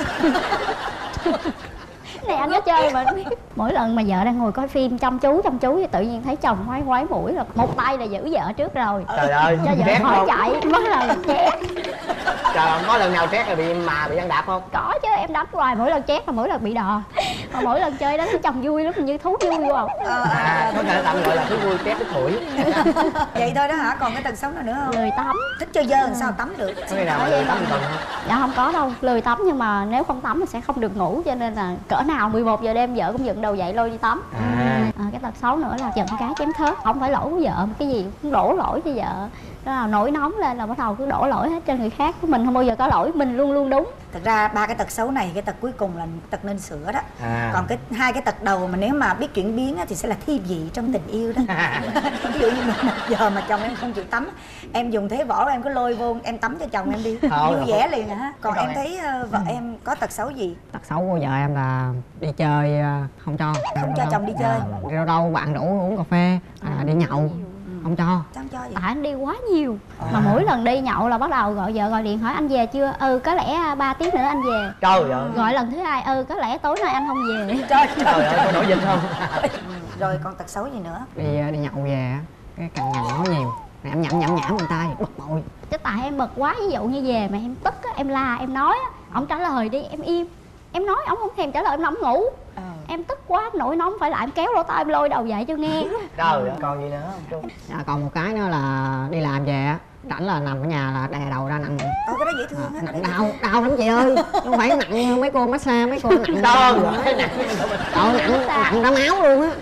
Này anh có chơi mà biết. Mỗi lần mà vợ đang ngồi coi phim chăm chú chăm chú thì tự nhiên thấy chồng ngoái ngoái mũi là một tay là giữ vợ trước rồi. Trời ơi, cho vợ ghét khỏi không? chạy mất là chét. Trời ơi, có lần nào trét là bị mà bị ăn đạp không? Có chứ, em đánh hoài, mỗi lần chét là mỗi lần bị đò. Mà mỗi lần chơi đó thấy chồng vui lắm, như thú vui quá. À, có thể tạm gọi là thú vui trét đứt mũi. Vậy thôi đó hả? Còn cái tật xấu nào nữa không? Lười tắm. Thích chơi dơ làm sao tắm được? Có ngày nào mà lười tắm tuần không? Dạ không có đâu, lười tắm nhưng mà nếu không tắm thì sẽ không được ngủ, cho nên là cỡ nào mười một giờ đêm vợ cũng dựng đầu dậy lôi đi tắm. À. À, cái tật xấu nữa là giận cá chém thớt, không phải lỗi của vợ, cái gì cũng đổ lỗi cho vợ. Đó là nổi nóng lên là bắt đầu cứ đổ lỗi hết cho người khác, mình không bao giờ có lỗi, mình luôn luôn đúng. Thật ra ba cái tật xấu này, cái tật cuối cùng là tật nên sửa đó. À. Còn cái hai cái tật đầu mà nếu mà biết chuyển biến á, thì sẽ là thi vị trong tình yêu đó. Ví dụ như một, một giờ mà chồng em không chịu tắm, em dùng thế võ em cứ lôi vô em tắm cho chồng em đi, Thôi, vui vẻ liền hả? Còn Rồi. em thấy uh, vợ em có tật xấu gì? Tật xấu của vợ em là đi chơi không cho. Không cho chồng đi chơi. Dạ, đâu đâu bạn rủ uống cà phê, à, đi nhậu không cho. Chẳng cho gì. Tại anh đi quá nhiều, mà mỗi lần đi nhậu là bắt đầu gọi vợ gọi điện hỏi anh về chưa, ừ có lẽ ba tiếng nữa anh về. Trời ơi. Gọi lần thứ hai, ừ có lẽ tối nay anh không về. Trời Trời ơi, có nổi dịch không? Rồi còn tật xấu gì nữa? Đi đi nhậu về á, cái cằn nhằn nói nhiều, này em nhẩm nhẩm nhẩm người ta bực bội. Chứ tại em bực quá, ví dụ như về mà em tức á, em la em nói á, ổng trả lời đi em im, em nói ổng không thèm trả lời em nằm ngủ. Ờ. Em tức quá nổi nóng phải lại em kéo lỗ tai em lôi đầu dậy cho nghe. Trời ơi, còn gì nữa không Trung? Dạ, còn một cái nữa là đi làm về á, rảnh là nằm ở nhà là đè đầu ra nặng. Ờ cái đó dễ thương á. Nặng đau, đau lắm chị ơi. Không phải nặng như mấy cô massage, mấy cô nặng Đau đau. rồi, nặng. Trời nặng, nặng ra máu luôn á.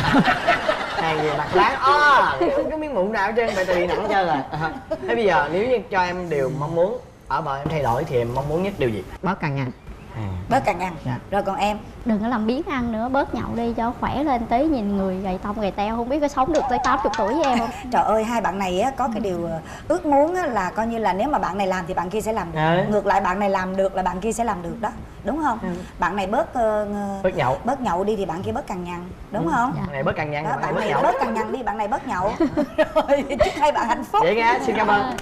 Hàng gì mặt láng, ó, cái miếng mụn nào ở trên vậy thì nặng hết trơn rồi. À, thế bây giờ nếu như cho em điều mong muốn ở vợ em thay đổi thì em mong muốn nhất điều gì? Bớt cằn nhằn. Bớt cằn nhằn. Dạ. Rồi còn em? Đừng có làm biếng ăn nữa, bớt nhậu đi cho khỏe lên tí, nhìn người gầy tông gầy teo không biết có sống được tới tám mươi tuổi với em không. Trời ơi, hai bạn này á có cái điều ước muốn á là coi như là nếu mà bạn này làm thì bạn kia sẽ làm được. À. Ngược lại bạn này làm được là bạn kia sẽ làm được đó, đúng không? Ừ. Bạn này bớt uh, Bớt nhậu. bớt nhậu đi thì bạn kia bớt cằn nhằn, đúng ừ. không? Dạ. Bạn này bớt cằn nhằn, đó, bạn này bạn bớt này nhậu. bớt cằn nhằn đi, bạn này bớt nhậu. Rồi chúc hai bạn hạnh phúc. Vậy nghe, xin cảm ơn.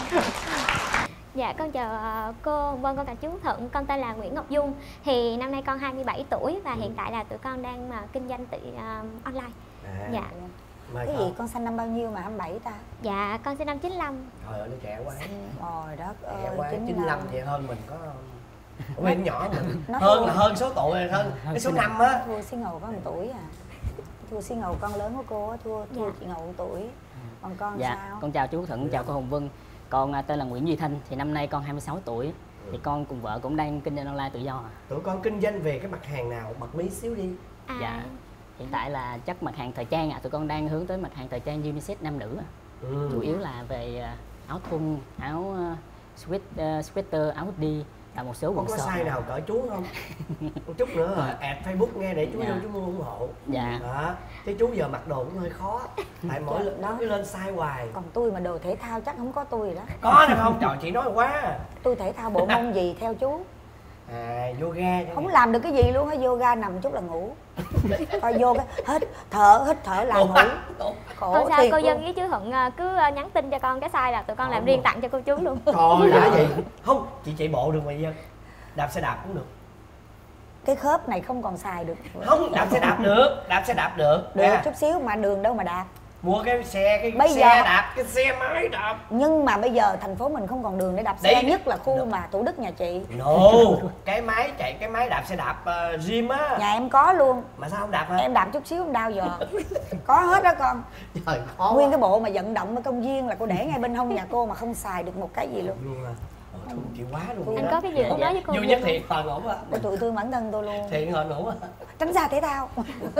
Dạ con chào uh, cô, vâng con chào chú Thuận, con tên là Nguyễn Ngọc Dung. Thì năm nay con hai mươi bảy tuổi và hiện tại là tụi con đang mà kinh doanh tự uh, online. À. Dạ. Mời Cái con. gì con sinh năm bao nhiêu mà hai mươi bảy ta? Dạ con sinh năm chín lăm. Trời ơi nó trẻ quá. Trời đất Trẻ ơi, quá, chín lăm vậy hơn mình có. Ủa mình nhỏ mình Nó hơn thua. là hơn số tuổi rồi, hơn cái số năm á. Thua xí ngầu có một tuổi à. Thua xí ngầu con lớn của cô á, thua thua Dạ. chị ngầu một tuổi. Còn con Dạ, sao? con chào chú Thuận, chào cô Hồng Vân. Con à, tên là Nguyễn Duy Thanh, thì năm nay con hai mươi sáu tuổi. Thì con cùng vợ cũng đang kinh doanh online tự do à. Tụi con kinh doanh về cái mặt hàng nào, bật mí xíu đi. À, Dạ, hiện tại là chắc mặt hàng thời trang à, tụi con đang hướng tới mặt hàng thời trang unisex nam nữ à. Ừ. Chủ yếu là về à, áo thun, áo uh, sweat, uh, sweater, áo hoodie và một số Không quần có sọt. size nào cỡ chú không? Một chút nữa rồi add Facebook nghe để chú Dạ. vô chú mua ủng hộ. Dạ. Đó. Chứ chú giờ mặc đồ cũng hơi khó. Tại mỗi lần Đó. nó cứ lên size hoài. Còn tôi mà đồ thể thao chắc không có tôi đó. Có được không? Trời chị nói quá. Tôi thể thao bộ môn gì theo chú? À yoga chẳng Không hạn. làm được cái gì luôn á, yoga nằm chút là ngủ. Coi vô cái hít thở hít thở là ngủ. Khổ Không sao thiệt cô luôn. Dân với chú Thuận uh, cứ uh, nhắn tin cho con cái size là tụi con làm riêng tặng cho cô chú luôn. Trời đã gì? Không, chị chạy bộ được mà Dân. Đạp xe đạp cũng được. Cái khớp này không còn xài được. Không, đạp xe đạp được, đạp xe đạp được. Được nha. chút xíu mà đường đâu mà đạp. mua cái xe cái Bây xe giờ- đạp, cái xe máy đạp. Nhưng mà bây giờ thành phố mình không còn đường để đạp xe, Đấy. nhất là khu mà Thủ Đức nhà chị. No, cái máy chạy cái máy đạp xe đạp uh, gym á. Nhà em có luôn. Mà sao không đạp hả? Em đạp chút xíu không đau giờ. Có hết đó con. Trời, khó Nguyên quá. cái bộ mà vận động ở công viên là cô để ngay bên hông nhà cô mà không xài được một cái gì luôn. Luôn à. Ờ, thương chịu quá luôn. Anh có cái gì muốn nói với cô? Vui nhất thiệt, toàn ổn á. Cô tụi thương bản thân tôi luôn. Thiệt hồn ổn á. Tránh ra thể thao.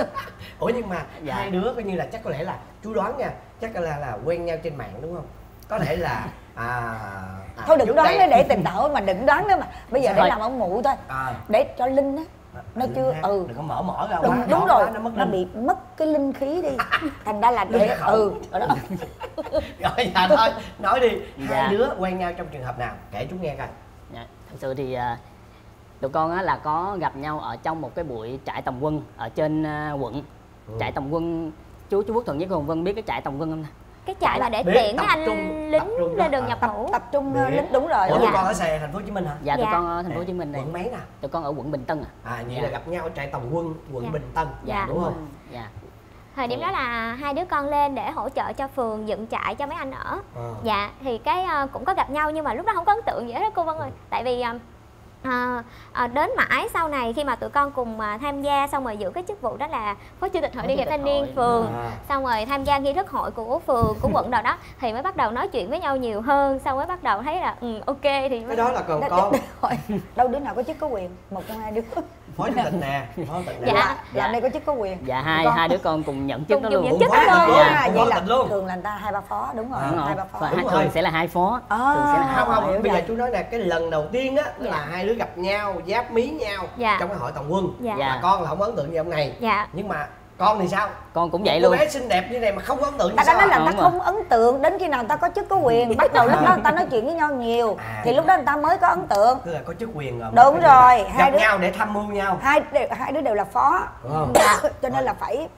Ủa nhưng mà Dạ. hai đứa coi như là chắc có lẽ là chú đoán nha, chắc là là quen nhau trên mạng đúng không? Có thể là à, à Thôi đừng trước đoán đây- nữa để tìm tợ mà đừng đoán nữa mà. Bây giờ để Thôi. làm ông mụ thôi. À, Để cho Linh á. Nó đừng chưa ha, ừ đừng có mở mở ra đúng, quá đúng nhỏ rồi quá, nó mất nó linh. bị mất cái linh khí đi. Thành ra là để Linh khẩu. ừ ở đó. Rồi dạ thôi, nói đi, Dạ. hai đứa quen nhau trong trường hợp nào? Kể chú nghe coi. Dạ, thật sự thì à, tụi con á là có gặp nhau ở trong một cái buổi trại tòng quân ở trên à, quận. Ừ. Trại tòng quân, chú chú Quốc Thuận với cô Hồng Vân biết cái trại tòng quân không ta? Cái trại mà để Biết, tiện tập mấy anh trung- lính tập trung lên đó. đường nhập Tập ngũ. tập trung uh, Biết. lính đúng rồi. Ủa Dạ. tụi con ở Sài thành phố Hồ Chí Minh hả? Dạ, tụi Dạ. con ở thành phố Hồ Chí Minh đây. Quận mấy nè? Tụi con ở quận Bình Tân à. À vậy Dạ. là gặp nhau ở trại tòng quân quận Dạ. Bình Tân. Dạ. Đúng không? Dạ. Thời điểm đó là hai đứa con lên để hỗ trợ cho phường dựng trại cho mấy anh ở. Ờ. Dạ thì cái ờ, cũng có gặp nhau nhưng mà lúc đó không có ấn tượng gì hết đó cô Vân ơi. Tại vì ờ, ờ, ờ, đến mãi sau này khi mà tụi con cùng ờ, tham gia xong rồi giữ cái chức vụ đó là phó chủ tịch hội Phó liên chủ hiệp tịch thanh niên hội. phường, À. xong rồi tham gia nghi thức hội của phường của quận đầu đó thì mới bắt đầu nói chuyện với nhau nhiều hơn, xong mới bắt đầu thấy là ừ, ok thì Cái mới... đó là còn Đó- con Rồi, đâu đứa nào có chức có quyền, một trong hai đứa. phó chủ tịch nè, phó chủ tịch nè. Dạ. Làm đây có chức có quyền. Dạ hai Con- hai đứa con cùng nhận chức Cùng đó dùng luôn. nhận chức Phó đó chủ luôn. tịch À, luôn, vậy phó là chủ tịch luôn. thường là người ta hai ba phó đúng rồi, Đúng hai rồi. ba phó. Và Đúng hai- rồi. thường sẽ là hai phó. À, Thường sẽ là hai Không phó. không, hiểu bây giờ rồi. chú nói là cái lần đầu tiên á Dạ. là hai đứa gặp nhau, giáp mí nhau Dạ. trong cái hội tòng quân. Dạ. Mà con là không ấn tượng gì ông này. Dạ. Nhưng mà con thì sao? Con cũng vậy Cô luôn. bé xinh đẹp như này mà không có ấn tượng như Ta đã sao? nói là à? người ta Đúng rồi. không ấn tượng đến khi nào người ta có chức có quyền. Bắt đầu lúc đó người ta nói chuyện với nhau nhiều À. thì lúc đó người ta mới có ấn tượng. Tức là có chức quyền rồi. Đúng rồi, Gặp hai đứa- nhau để tham mưu nhau. Hai đều, hai đứa đều là phó. Đúng không? Dạ. Cho nên là phải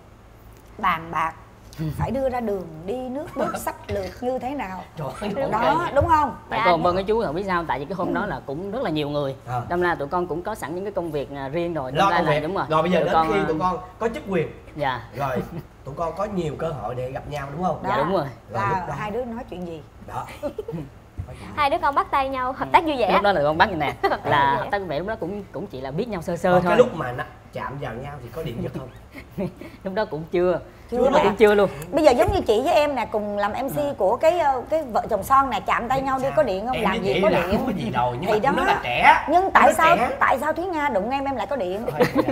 bàn bạc, phải đưa ra đường đi nước bước sách lược như thế nào. Trời ơi, Đó, đúng không? Tại Dạ. cô Hồng Vân với chú không biết sao, tại vì cái hôm đó là cũng rất là nhiều người. À. Đâm ra tụi con cũng có sẵn những cái công việc à, riêng rồi. Đâm Lo ra công là việc. đúng rồi. Rồi bây giờ Tụi đến con, khi à, tụi con có chức quyền Dạ. rồi tụi con có nhiều cơ hội để gặp nhau đúng không? Dạ đúng rồi. Rồi lúc Là đó- hai đứa nói chuyện gì? Đó. Hai đứa con bắt tay nhau hợp tác vui vẻ. Lúc đó là con bắt như nè là Dạ. hợp tác vui vẻ, lúc đó cũng cũng chỉ là biết nhau sơ sơ Còn thôi. cái lúc mà nó chạm vào nhau thì có điện giật không? Lúc đó cũng chưa. Chưa Lúc đó mà. cũng chưa luôn. Bây giờ giống như chị với em nè, cùng làm em xê của cái ờ, cái vợ chồng son nè, chạm tay nhau đi có điện không? Em Làm với gì chị có làm điện. không có gì đâu, nhưng Thì mà cũng đó. rất là trẻ. Nhưng tại Rất sao trẻ. tại sao Thúy Nga đụng em em lại có điện?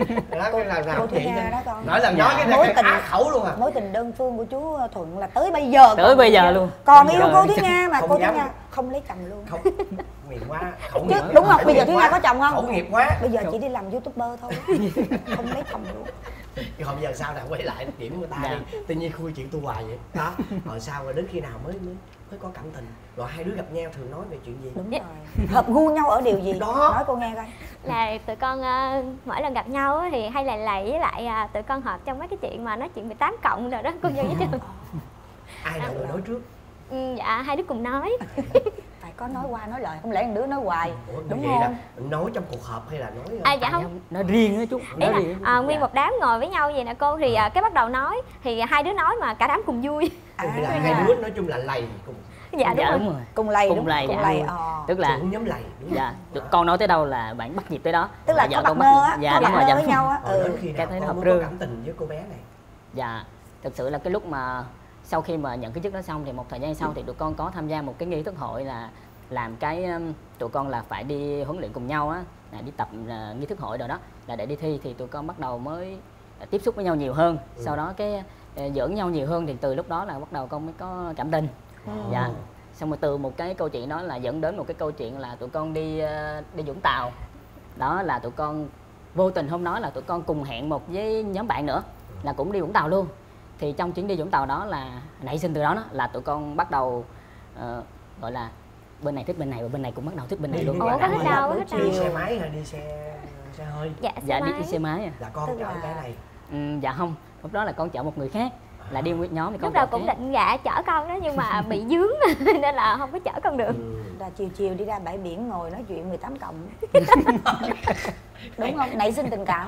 Đó cái là Cô làm Thúy chị Nga đó con. nói là nói cái Mối này tình- cái á khẩu luôn à. Mối tình đơn phương của chú Thuận là tới bây giờ. Tới còn- bây giờ luôn. Còn Bây yêu giờ. cô Thúy Nga mà Không cô Thúy dám. Nga không lấy chồng luôn. Không miền quá khẩu Chứ nghiệp. đúng không? Khẩu Bây giờ nghiệp Thúy quá. Nga có chồng không? Khẩu nghiệp quá. Bây giờ chỉ đi làm youtuber thôi. Không lấy chồng luôn. Chứ không giờ sao nào quay lại điểm người ta Dạ. đi. Tự nhiên khui chuyện tu hoài vậy. Đó. Rồi sao rồi đến khi nào mới mới mới có cảm tình. Rồi hai đứa gặp nhau thường nói về chuyện gì? Đúng rồi. Hợp gu nhau ở điều gì? Đó. Nói cô nghe coi. Là tụi con ờ, mỗi lần gặp nhau á thì hay là lầy với lại à, tụi con hợp trong mấy cái chuyện mà nói chuyện mười tám cộng rồi đó cô Vân với Trường. Ai là người nói trước? Ừ, dạ hai đứa cùng nói. Phải có nói qua nói lại, không lẽ một đứa nói hoài. Ủa, Đúng vậy là không? nói trong cuộc họp hay là nói À dạ không. Nó riêng đó chú. Ý Nó là riêng. à, nguyên Dạ. một đám ngồi với nhau vậy nè cô thì à, cái bắt đầu nói thì hai đứa nói mà cả đám cùng vui. Thì là À. hai đứa nói chung là lầy cùng Dạ đúng Dạ rồi. đúng rồi. Cùng lầy Cùng đúng lầy, cùng dạ. lầy. Ờ. Tức là trưởng nhóm lầy đúng dạ, không? tụi con nói tới đâu là bạn bắt nhịp tới đó. Tức là Dạ, có vợ con partner bắt á, nhịp. Dạ có đúng rồi. partner Dạ. với nhau á. Rồi Ừ. đến khi Cái nào thấy nó con hợp mới có rương. cảm tình với cô bé này? Dạ, thực sự là cái lúc mà sau khi mà nhận cái chức đó xong thì một thời gian sau thì tụi con có tham gia một cái nghi thức hội là làm cái um, tụi con là phải đi huấn luyện cùng nhau á, là đi tập là nghi thức hội rồi đó, là để đi thi thì tụi con bắt đầu mới uh, tiếp xúc với nhau nhiều hơn. Ừ. Sau đó cái uh, giỡn nhau nhiều hơn thì từ lúc đó là bắt đầu con mới có cảm tình. Ừ. Dạ. Xong rồi từ một cái câu chuyện đó là dẫn đến một cái câu chuyện là tụi con đi uh, đi Vũng Tàu. Đó là tụi con vô tình hôm đó là tụi con cùng hẹn một với nhóm bạn nữa là cũng đi Vũng Tàu luôn. Thì trong chuyến đi Vũng Tàu đó là nảy sinh từ đó, đó là tụi con bắt đầu uh, gọi là bên này thích bên này và bên này cũng bắt đầu thích bên này Đi- luôn. đi Ủa, gọi có là thích đâu, có thích đi đâu. xe máy hay đi xe xe hơi? Dạ xe Dạ máy. đi xe máy à. Là con Tức chở là- cái này. Ừ, dạ không, lúc đó là con chở một người khác, là đi nguyên nhóm thì con Lúc đầu chở cũng khác. định gạ chở con đó nhưng mà bị dướng nên là không có chở con được. Ừ. Là chiều chiều đi ra bãi biển ngồi nói chuyện mười tám cộng. Đúng không? Nảy sinh tình cảm. Ờ,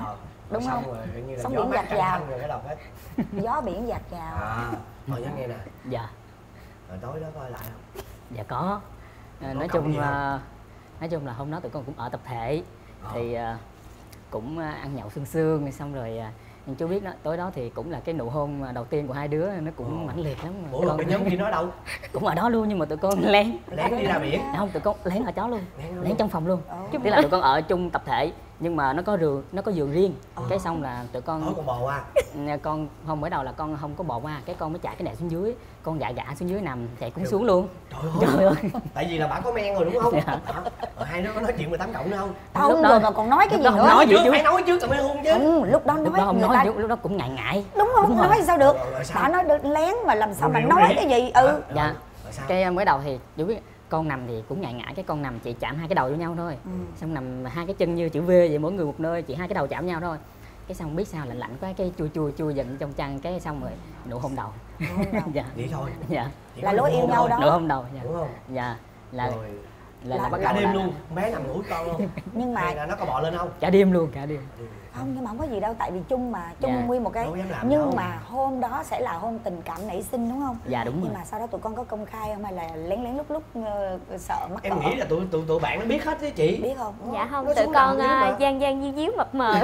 đúng xong không? rồi như là Sóng gió biển mát dạt căng dào. thẳng rồi cái đầu hết. Gió biển dạt dào. À, rồi nhớ nghe nè. Dạ. Rồi tối đó coi lại không? Dạ có. À, nói cộng gì chung không? à, nói chung là hôm đó tụi con cũng ở tập thể Ờ. thì à, cũng à, ăn nhậu sương sương xong rồi à, nhưng chú biết đó, tối đó thì cũng là cái nụ hôn đầu tiên của hai đứa, nó cũng Ồ. mãnh liệt lắm. Ủa rồi cái nhóm kia nói đâu? Cũng ở đó luôn nhưng mà tụi con lén Lén đi ra biển. không, tụi con lén ở chó luôn, Lén luôn. lén trong phòng luôn. Ồ. Tức là tụi con ở chung tập thể nhưng mà nó có giường, nó có giường riêng. Cái xong là tụi con Tối con bò qua. con không, mới đầu là con không có bò qua, cái con mới chạy cái nệm xuống dưới, con gạ gạ xuống dưới nằm chạy cũng xuống luôn. Trời ơi. Trời ơi. Tại vì là bà có men rồi đúng không? Dạ. Hả? Rồi hai đứa có nói chuyện mười tám cộng nữa không? Không, Lúc đó- rồi mà còn nói cái gì lúc đó nữa? không nói gì Trước chứ. phải nói trước rồi mới hôn chứ. Ừ, lúc đó nói Lúc đó không người nói ta... lúc, lúc đó cũng ngại ngại. Đúng không? Đúng rồi. Nói sao được? Rồi, rồi sao? Đã nói được lén mà làm sao Rồi mà hiểu, nói hiểu. cái gì? Ừ. Hả? Dạ. Rồi sao? Cái mới đầu thì chú biết con nằm thì cũng ngại ngại, cái con nằm chị chạm hai cái đầu vô nhau thôi. Ừ. Xong nằm hai cái chân như chữ V vậy, mỗi người một nơi, chị hai cái đầu chạm nhau thôi. Cái xong biết sao lạnh lạnh quá, cái chui chui chui giận trong chăn, cái xong rồi nụ hôn đầu. Hôn đầu. Dạ. Vậy thôi. Dạ. Chỉ Là có lúc nụ yêu hôn nhau thôi. đó. Nụ hôn đầu. Dạ. Đúng không? Dạ. Là Rồi là, là Là- bắt cả đầu đêm là- luôn, con bé nằm ngủ con luôn. Nhưng Hay mà là nó có bò lên không? Cả đêm luôn, cả đêm. không, nhưng mà không có gì đâu, tại vì chung mà chung Dạ. nguyên một cái. Đâu dám làm Nhưng đâu. mà hôm đó sẽ là hôm tình cảm nảy sinh đúng không? Dạ đúng Nhưng rồi. mà sau đó tụi con có công khai không hay là lén lén lúc lúc ờ, sợ mắc Em cỡ? nghĩ là tụi tụi tụi bạn nó biết hết chứ chị. Biết không? Dạ không, Nó tụi xuống con nằm dưới à, mà. gian gian díu díu mập mờ.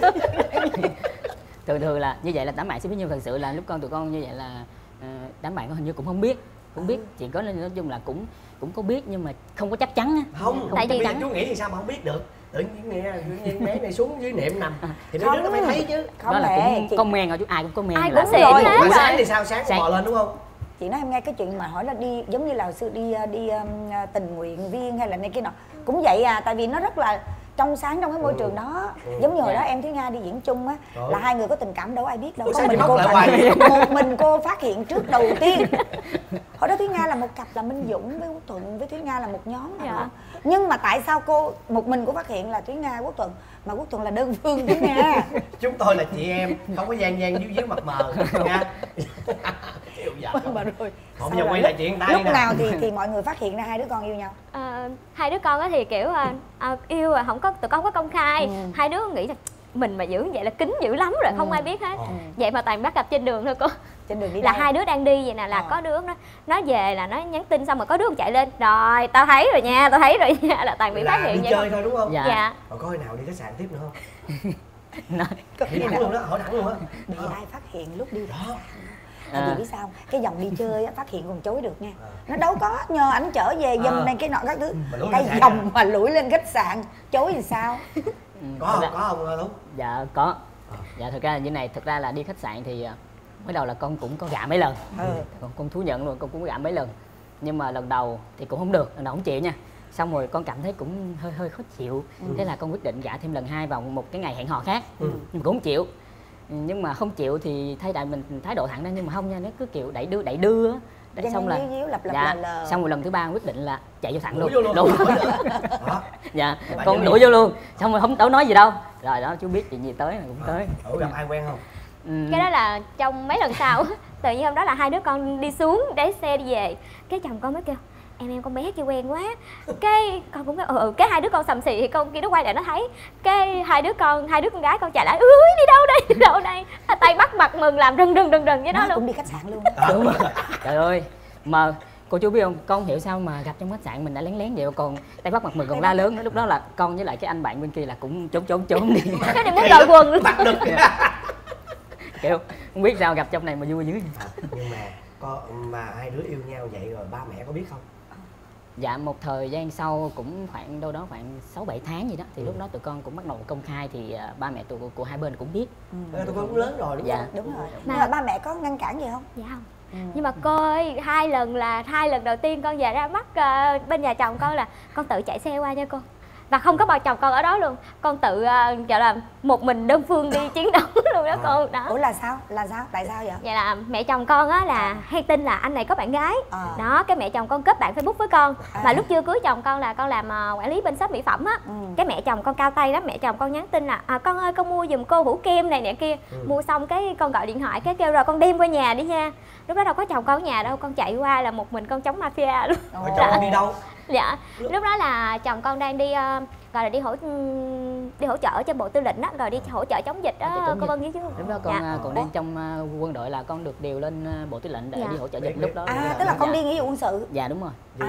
Thường thường là như vậy là đám bạn sẽ biết, nhưng thật sự là lúc con tụi con như vậy là ờ, đám bạn con hình như cũng không biết, cũng biết chỉ có nói chung là cũng cũng có biết nhưng mà không có chắc chắn á. Không, Tại tại vì vì đắng. chú nghĩ thì sao mà không biết được. Tự nhiên nghe tự nhiên bé này xuống dưới nệm nằm thì mấy Không. đứa nó phải thấy chứ. Không Đó là lẽ cũng chị, có men rồi chú, ai cũng có men Ai là- cũng xịn rồi. hết Buổi rồi. sáng thì sao? Sáng Sáng. bò lên đúng không? chị nói em nghe cái chuyện mà hỏi là đi giống như là sự đi đi um, tình nguyện viên hay là này kia nọ cũng vậy à, tại vì nó rất là trong sáng trong cái môi Ừ. trường đó. Ừ. Giống như hồi Dạ. đó em Thúy Nga đi diễn chung á, Trời là ơi. hai người có tình cảm đâu ai biết đâu, Ủa có sao mình chị cô móc lại phát hoài hiện, một mình cô phát hiện trước đầu tiên. Hồi đó Thúy Nga là một cặp, là Minh Dũng với Quốc Thuận với Thúy Nga là một nhóm. Dạ. Nhưng mà tại sao cô một mình cô phát hiện là Thúy Nga Quốc Thuận mà Quốc Thuận là đơn phương Thúy Nga? Chúng tôi là chị em, không có gian gian díu díu mập mờ nha. Hiểu dạ. Mà rồi Không, sau giờ rồi quay lúc- lại chuyện tay lúc nè. nào thì thì mọi người phát hiện ra hai đứa con yêu nhau? Ờ, hai đứa con á thì kiểu à, à, yêu à không có, tụi con không có công khai. Ừ. Hai đứa nghĩ là mình mà giữ như vậy là kín dữ lắm rồi, không ai biết hết. Ờ. Vậy mà toàn bắt gặp trên đường thôi cô. Trên đường đi Là đâu? hai đứa đang đi vậy nè, là Ờ. có đứa nó nó về là nó nhắn tin xong rồi có đứa chạy lên rồi tao thấy rồi nha, tao thấy rồi nha, là toàn bị phát Là hiện đi vậy chơi không? thôi đúng không? Dạ. Dạ. Rồi có hồi nào đi khách sạn tiếp nữa không? Nói- Đi thẳng luôn đó, hỏi thẳng luôn á. Bị ai phát hiện lúc đi Đó. Tại vì À. biết sao không? Cái dòng đi chơi á, phát hiện còn chối được nha. Nó đâu có nhờ ảnh trở về dùm À. này cái nọ các thứ. Mà lủi Cái khách sạn dòng mà lủi lên khách sạn chối thì sao? Ừ, Có thật không? ra- Có không Lúc? Dạ có. Ờ. Dạ thực ra là như này, thực ra là đi khách sạn thì à, mới đầu là con cũng có gạ mấy lần. Ừ. Con, con thú nhận luôn, con cũng có gạ mấy lần. Nhưng mà lần đầu thì cũng không được, lần đầu không chịu nha. Xong rồi con cảm thấy cũng hơi hơi khó chịu. Thế là con quyết định gạ thêm lần hai vào một cái ngày hẹn hò khác. Ừ. Nhưng mà cũng không chịu. Nhưng mà không chịu thì thay đại mình thái độ thẳng ra, nhưng mà không nha, nó cứ kiểu đẩy đưa đẩy đưa á. Đẩy Dân xong là díu díu, lập lập dạ, lờ lờ. xong rồi lần thứ ba quyết định là chạy vô thẳng Đuổi luôn. vô luôn. Đúng. Đó. Dạ, Bạn con giống đuổi như- vô luôn. Xong rồi không đâu nói gì đâu. Rồi đó, chú biết chuyện gì tới là cũng tới. Ủa gặp ai quen không? Ừ. Cái đó là trong mấy lần sau á, tự nhiên hôm đó là hai đứa con đi xuống để xe đi về, cái chồng con mới kêu em em con bé kia quen quá, cái con cũng nói ừ, ừ. Cái hai đứa con sầm xì thì con kia nó quay lại nó thấy, cái hai đứa con hai đứa con gái con chạy lại ui đi đâu đây đi đâu đây, tay bắt mặt mừng làm rần rần rần rần với nó Nó luôn. cũng đi khách sạn luôn á. Đúng rồi. Trời ơi, mà cô chú biết không, con không hiểu sao mà gặp trong khách sạn mình đã lén lén vậy, còn tay bắt mặt mừng còn la lớn nữa. Lúc đó là con với lại cái anh bạn bên kia là cũng trốn trốn trốn đi. Cái này muốn cởi quần luôn. Bắt được. Kiểu không biết sao gặp trong này mà vui dữ. À, nhưng mà có mà hai đứa yêu nhau vậy rồi ba mẹ có biết không? Dạ một thời gian sau cũng khoảng đâu đó khoảng sáu bảy tháng gì đó thì Ừ. lúc đó tụi con cũng bắt đầu công khai thì à, ba mẹ tụi của, của hai bên cũng biết. Ừ. Tụi con cũng lớn rồi đúng Dạ. không? Đúng rồi. Mà- Nhưng mà ba mẹ có ngăn cản gì không? Dạ không. Ừ. Nhưng mà cô ơi, hai lần là hai lần đầu tiên con về ra mắt ờ, bên nhà chồng con là con tự chạy xe qua nha cô, và không có bao chồng con ở đó luôn, con tự uh, gọi là một mình đơn phương đi chiến đấu luôn đó cô. Đó. Ủa là sao? Là sao? Tại sao vậy? Vậy là mẹ chồng con á là hay tin là anh này có bạn gái. À. Đó, cái mẹ chồng con kết bạn Facebook với con. À. Mà lúc chưa cưới chồng con là con làm ờ, quản lý bên shop mỹ phẩm á. Ừ. Cái mẹ chồng con cao tay lắm, mẹ chồng con nhắn tin là à, con ơi con mua giùm cô hũ kem này nè kia. Ừ. Mua xong cái con gọi điện thoại cái kêu rồi con đem qua nhà đi nha. Lúc đó đâu có chồng con ở nhà đâu, con chạy qua là một mình con chống mafia luôn. Rồi chồng con đi đâu? Dạ, lúc đó là chồng con đang đi uh, gọi là đi hỗ ừm, đi hỗ trợ cho bộ tư lệnh á, rồi đi hỗ trợ chống dịch đó cô Vân biết chứ? Đúng đó, con dạ. còn đang trong uh, quân đội là con được điều lên uh, bộ tư lệnh để dạ. đi hỗ trợ dịch lúc đó. À tức là con đi nghĩa vụ quân sự. Dạ đúng rồi.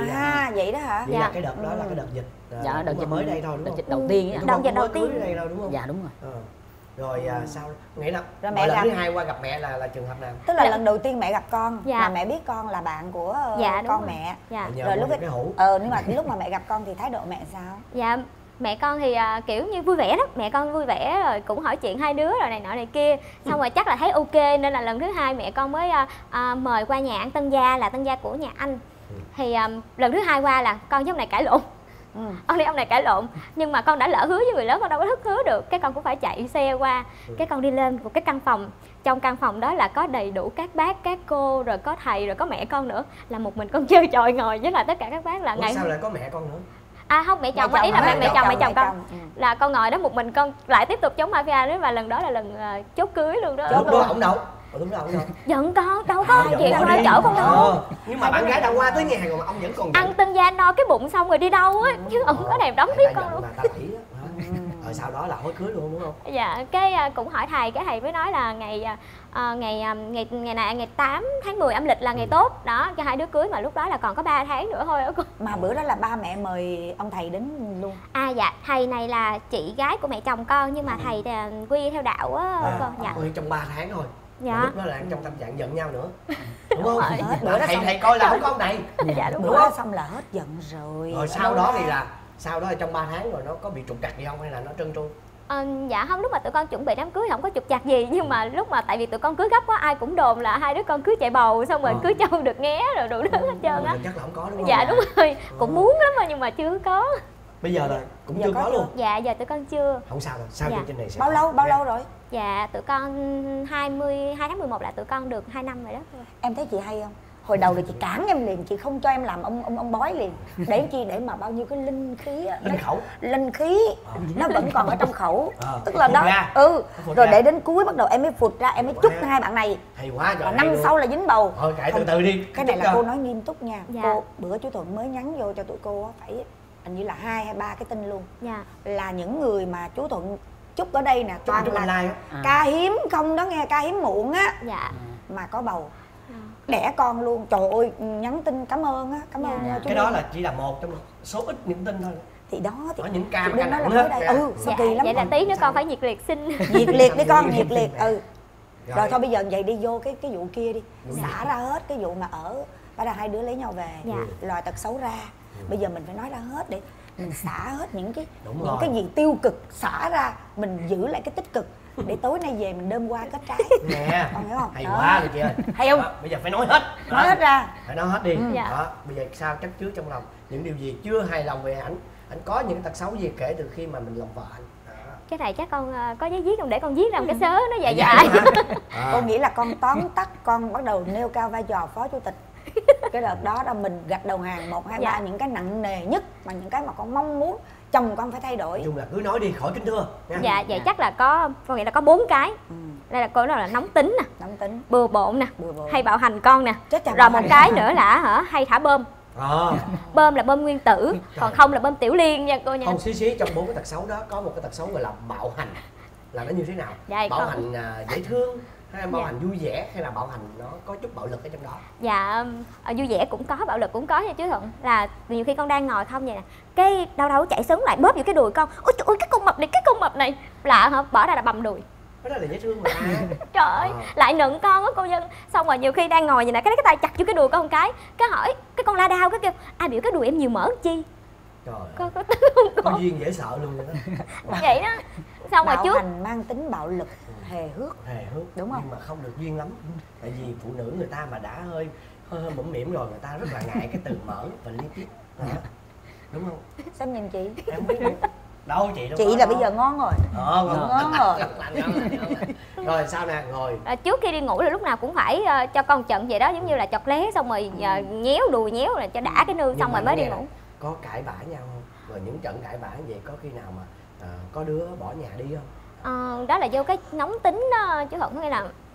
À vậy đó hả? Vậy dạ. là cái đợt đó là cái đợt dịch. Dạ đợt dịch mới đây thôi đúng đợt không? dịch đầu tiên á. Đợt dịch đầu tiên đây thôi đúng không? Dạ đúng rồi. Ờ. Rồi à, sao nghĩ là rồi mẹ lần gặp thứ hai qua gặp mẹ là là trường hợp nào? Tức là dạ. lần đầu tiên mẹ gặp con dạ. là mẹ biết con là bạn của uh, dạ, con rồi. mẹ. Dạ. Rồi lúc cái hũ. Ờ nhưng mà lúc mà mẹ gặp con thì thái độ mẹ sao? Dạ mẹ con thì à, kiểu như vui vẻ lắm, mẹ con vui vẻ rồi cũng hỏi chuyện hai đứa rồi này nọ này kia, xong rồi chắc là thấy ok nên là lần thứ hai mẹ con mới à, à, mời qua nhà ăn tân gia, là tân gia của nhà anh. Thì à, lần thứ hai qua là con với ông này cãi lộn. Ừ. Ông đi ông này cãi lộn, nhưng mà con đã lỡ hứa với người lớn, con đâu có thất hứa được, cái con cũng phải chạy xe qua. Cái con đi lên một cái căn phòng, trong căn phòng đó là có đầy đủ các bác, các cô, rồi có thầy, rồi có mẹ con nữa, là một mình con chơi tròi ngồi với là tất cả các bác là Ủa, ngày sao lại có mẹ con nữa? À không, mẹ chồng, mẹ ý là mẹ, mẹ chồng, mẹ chồng con. Ừ. Là con ngồi đó một mình con lại tiếp tục chống mafia nữa, và lần đó là lần uh, chốt cưới luôn đó. Lúc đó ổng đâu? Lúc đó ổng đâu? Giận con, đâu có à, chuyện con ai chở con đâu. Ờ, nhưng mà bạn gái đã qua tới nhà rồi mà ông vẫn còn giận. Ăn tân gia no cái bụng xong rồi đi đâu á, chứ ông có thèm đóng tiếp con luôn. Mà ta đẩy đó. Rồi sau đó là hối cưới luôn đúng không? Dạ, cái uh, cũng hỏi thầy, cái thầy mới nói là ngày uh, ngày uh, ngày ngày này ngày tám tháng mười âm lịch là ngày ừ. tốt đó cho hai đứa cưới, mà lúc đó là còn có ba tháng nữa thôi đó cô. Mà bữa đó là ba mẹ mời ông thầy đến luôn. À dạ, thầy này là chị gái của mẹ chồng con, nhưng mà ừ. thầy là quy theo đạo á à, cô. Dạ. Trong ba tháng thôi. Dạ. Lúc đó là trong tâm trạng giận nhau nữa. Đúng không? Hết bữa đó thầy xong... thầy coi là không có ông này. Dạ đúng, bữa đúng đó xong là hết giận rồi. Rồi sau đó thì là sau đó là trong ba tháng rồi nó có bị trục trặc gì không hay là nó trơn tru? À, dạ không, lúc mà tụi con chuẩn bị đám cưới không có trục trặc gì, nhưng mà lúc mà tại vì tụi con cưới gấp quá, ai cũng đồn là hai đứa con cưới chạy bầu, xong rồi ờ. cưới trâu được nghé rồi đủ thứ hết trơn á. Chắc là không có đúng không? Dạ đúng rồi, cũng muốn lắm mà nhưng mà chưa có. Bây giờ là cũng giờ chưa có, có luôn. Dạ giờ tụi con chưa. Không sao đâu, sao dạ. chương trình này sẽ bao lâu bao lâu rồi? Dạ tụi con hai mươi hai tháng mười một là tụi con được hai năm rồi đó. Em thấy chị hay không? Hồi đầu là chị cản em liền, chị không cho em làm ông ông ông bói liền. Để chi? Để mà bao nhiêu cái linh khí á, linh khẩu linh khí à. Nó vẫn còn ở trong khẩu à, à, tức là đó ra. ừ rồi ra. Để đến cuối bắt đầu em mới phụt ra, em mới chúc hai bạn này hay quá rồi, năm sau là dính bầu. Thôi kệ từ từ đi. Cái này là cho. Cô nói nghiêm túc nha. Dạ. Cô bữa chú Thuận mới nhắn vô cho tụi cô á, phải hình như là hai hay ba cái tin luôn. Dạ. Là những người mà chú Thuận chúc ở đây nè toàn là like à. Ca hiếm không đó nghe, ca hiếm muộn á. Dạ. Mà có bầu đẻ con luôn, trời ơi nhắn tin cảm ơn á, cảm dạ. ơn dạ. chú. Cái đó là chỉ là một trong số ít những tin thôi. Thì đó thì có những ca mà nặng hết đây. Ừ sao dạ, kỳ lắm. Vậy là tí nữa con phải nhiệt liệt xin. Nhiệt liệt đi con, nhiệt liệt. Ừ rồi. Rồi thôi bây giờ vậy đi vô cái cái vụ kia đi. Đúng xả rồi. Ra hết cái vụ mà ở bắt đầu hai đứa lấy nhau về dạ. Lòi tật xấu ra. Ừ. Bây giờ mình phải nói ra hết để mình xả hết những cái Đúng những rồi. Cái gì tiêu cực xả ra, mình giữ lại cái tích cực để tối nay về mình đơm qua kết trái. Nè, con hiểu không? Hay đó. Quá rồi chị ơi. Hay không? Đó, bây giờ phải nói hết. Nói đó. Hết ra. Phải nói hết đi. Ừ. Dạ. Đó, bây giờ sao chắc chứa trong lòng những điều gì chưa hài lòng về ảnh, ảnh có những tật xấu gì kể từ khi mà mình làm vợ anh. Cái này chắc con uh, có giấy viết không để con viết ra một cái sớ nó dài dài. À. Con nghĩ là con tóm tắt, con bắt đầu nêu cao vai trò phó chủ tịch. Cái đợt đó là mình gạch đầu hàng một hai ba dạ. Những cái nặng nề nhất mà những cái mà con mong muốn chồng con phải thay đổi. Nói chung là cứ nói đi khỏi kính thưa nha. Dạ vậy dạ. Chắc là có, con nghĩ là có bốn cái. Ừ. Đây là cô nói là nóng tính nè, nóng tính, bừa bộn nè, bừa bộn. Hay bạo hành con nè. Rồi một cái nữa là hả hay thả bơm. À. Bơm là bơm nguyên tử, trời. Còn không là bơm tiểu liên nha cô nha. Không xí xí trong bốn cái tật xấu đó có một cái tật xấu gọi là bạo hành. Là nó như thế nào? Dạ, bạo con... hành uh, dễ thương hay là bạo dạ. hành vui vẻ hay là bạo hành nó có chút bạo lực ở trong đó? Dạ vui vẻ cũng có, bạo lực cũng có nha chú Thuận. Là nhiều khi con đang ngồi không vậy nè, cái đau đau chạy sướng lại bóp vô cái đùi con. Ôi trời ơi cái con mập này, cái con mập này lạ hả, bỏ ra là bầm đùi. Cái đó là dễ thương mà. Trời ơi, à. Lại nựng con á cô Dân. Xong rồi nhiều khi đang ngồi vậy nè, cái cái tay chặt vô cái đùi con một cái, cái hỏi cái con la đau cái kêu ai biểu cái đùi em nhiều mỡ chi. Trời có có, có, có duyên dễ sợ luôn vậy đó. Vậy đó. Xong bạo rồi trước hành mang tính bạo lực, hề hước. Hề hước đúng không? Nhưng mà không được duyên lắm. Tại vì phụ nữ người ta mà đã hơi hơi, hơi mũm mỉm rồi, người ta rất là ngại cái từ mỡ và liên tiếp. Đúng không? Xem nhìn chị. Em biết không? Đâu chị đâu. Chị là đâu. Bây giờ ngon rồi. Ờ ngon, ngon rồi. Rồi sao nè, ngồi. À, trước khi đi ngủ là lúc nào cũng phải uh, cho con trận vậy đó, giống như là chọt lé xong rồi uh, nhéo đùi nhéo là cho đã cái nương xong rồi mới đi ngủ. Có cãi vã nhau không? Rồi những trận cãi vã vậy có khi nào mà uh, có đứa bỏ nhà đi không? À, đó là vô cái nóng tính đó chứ không, có nghĩa là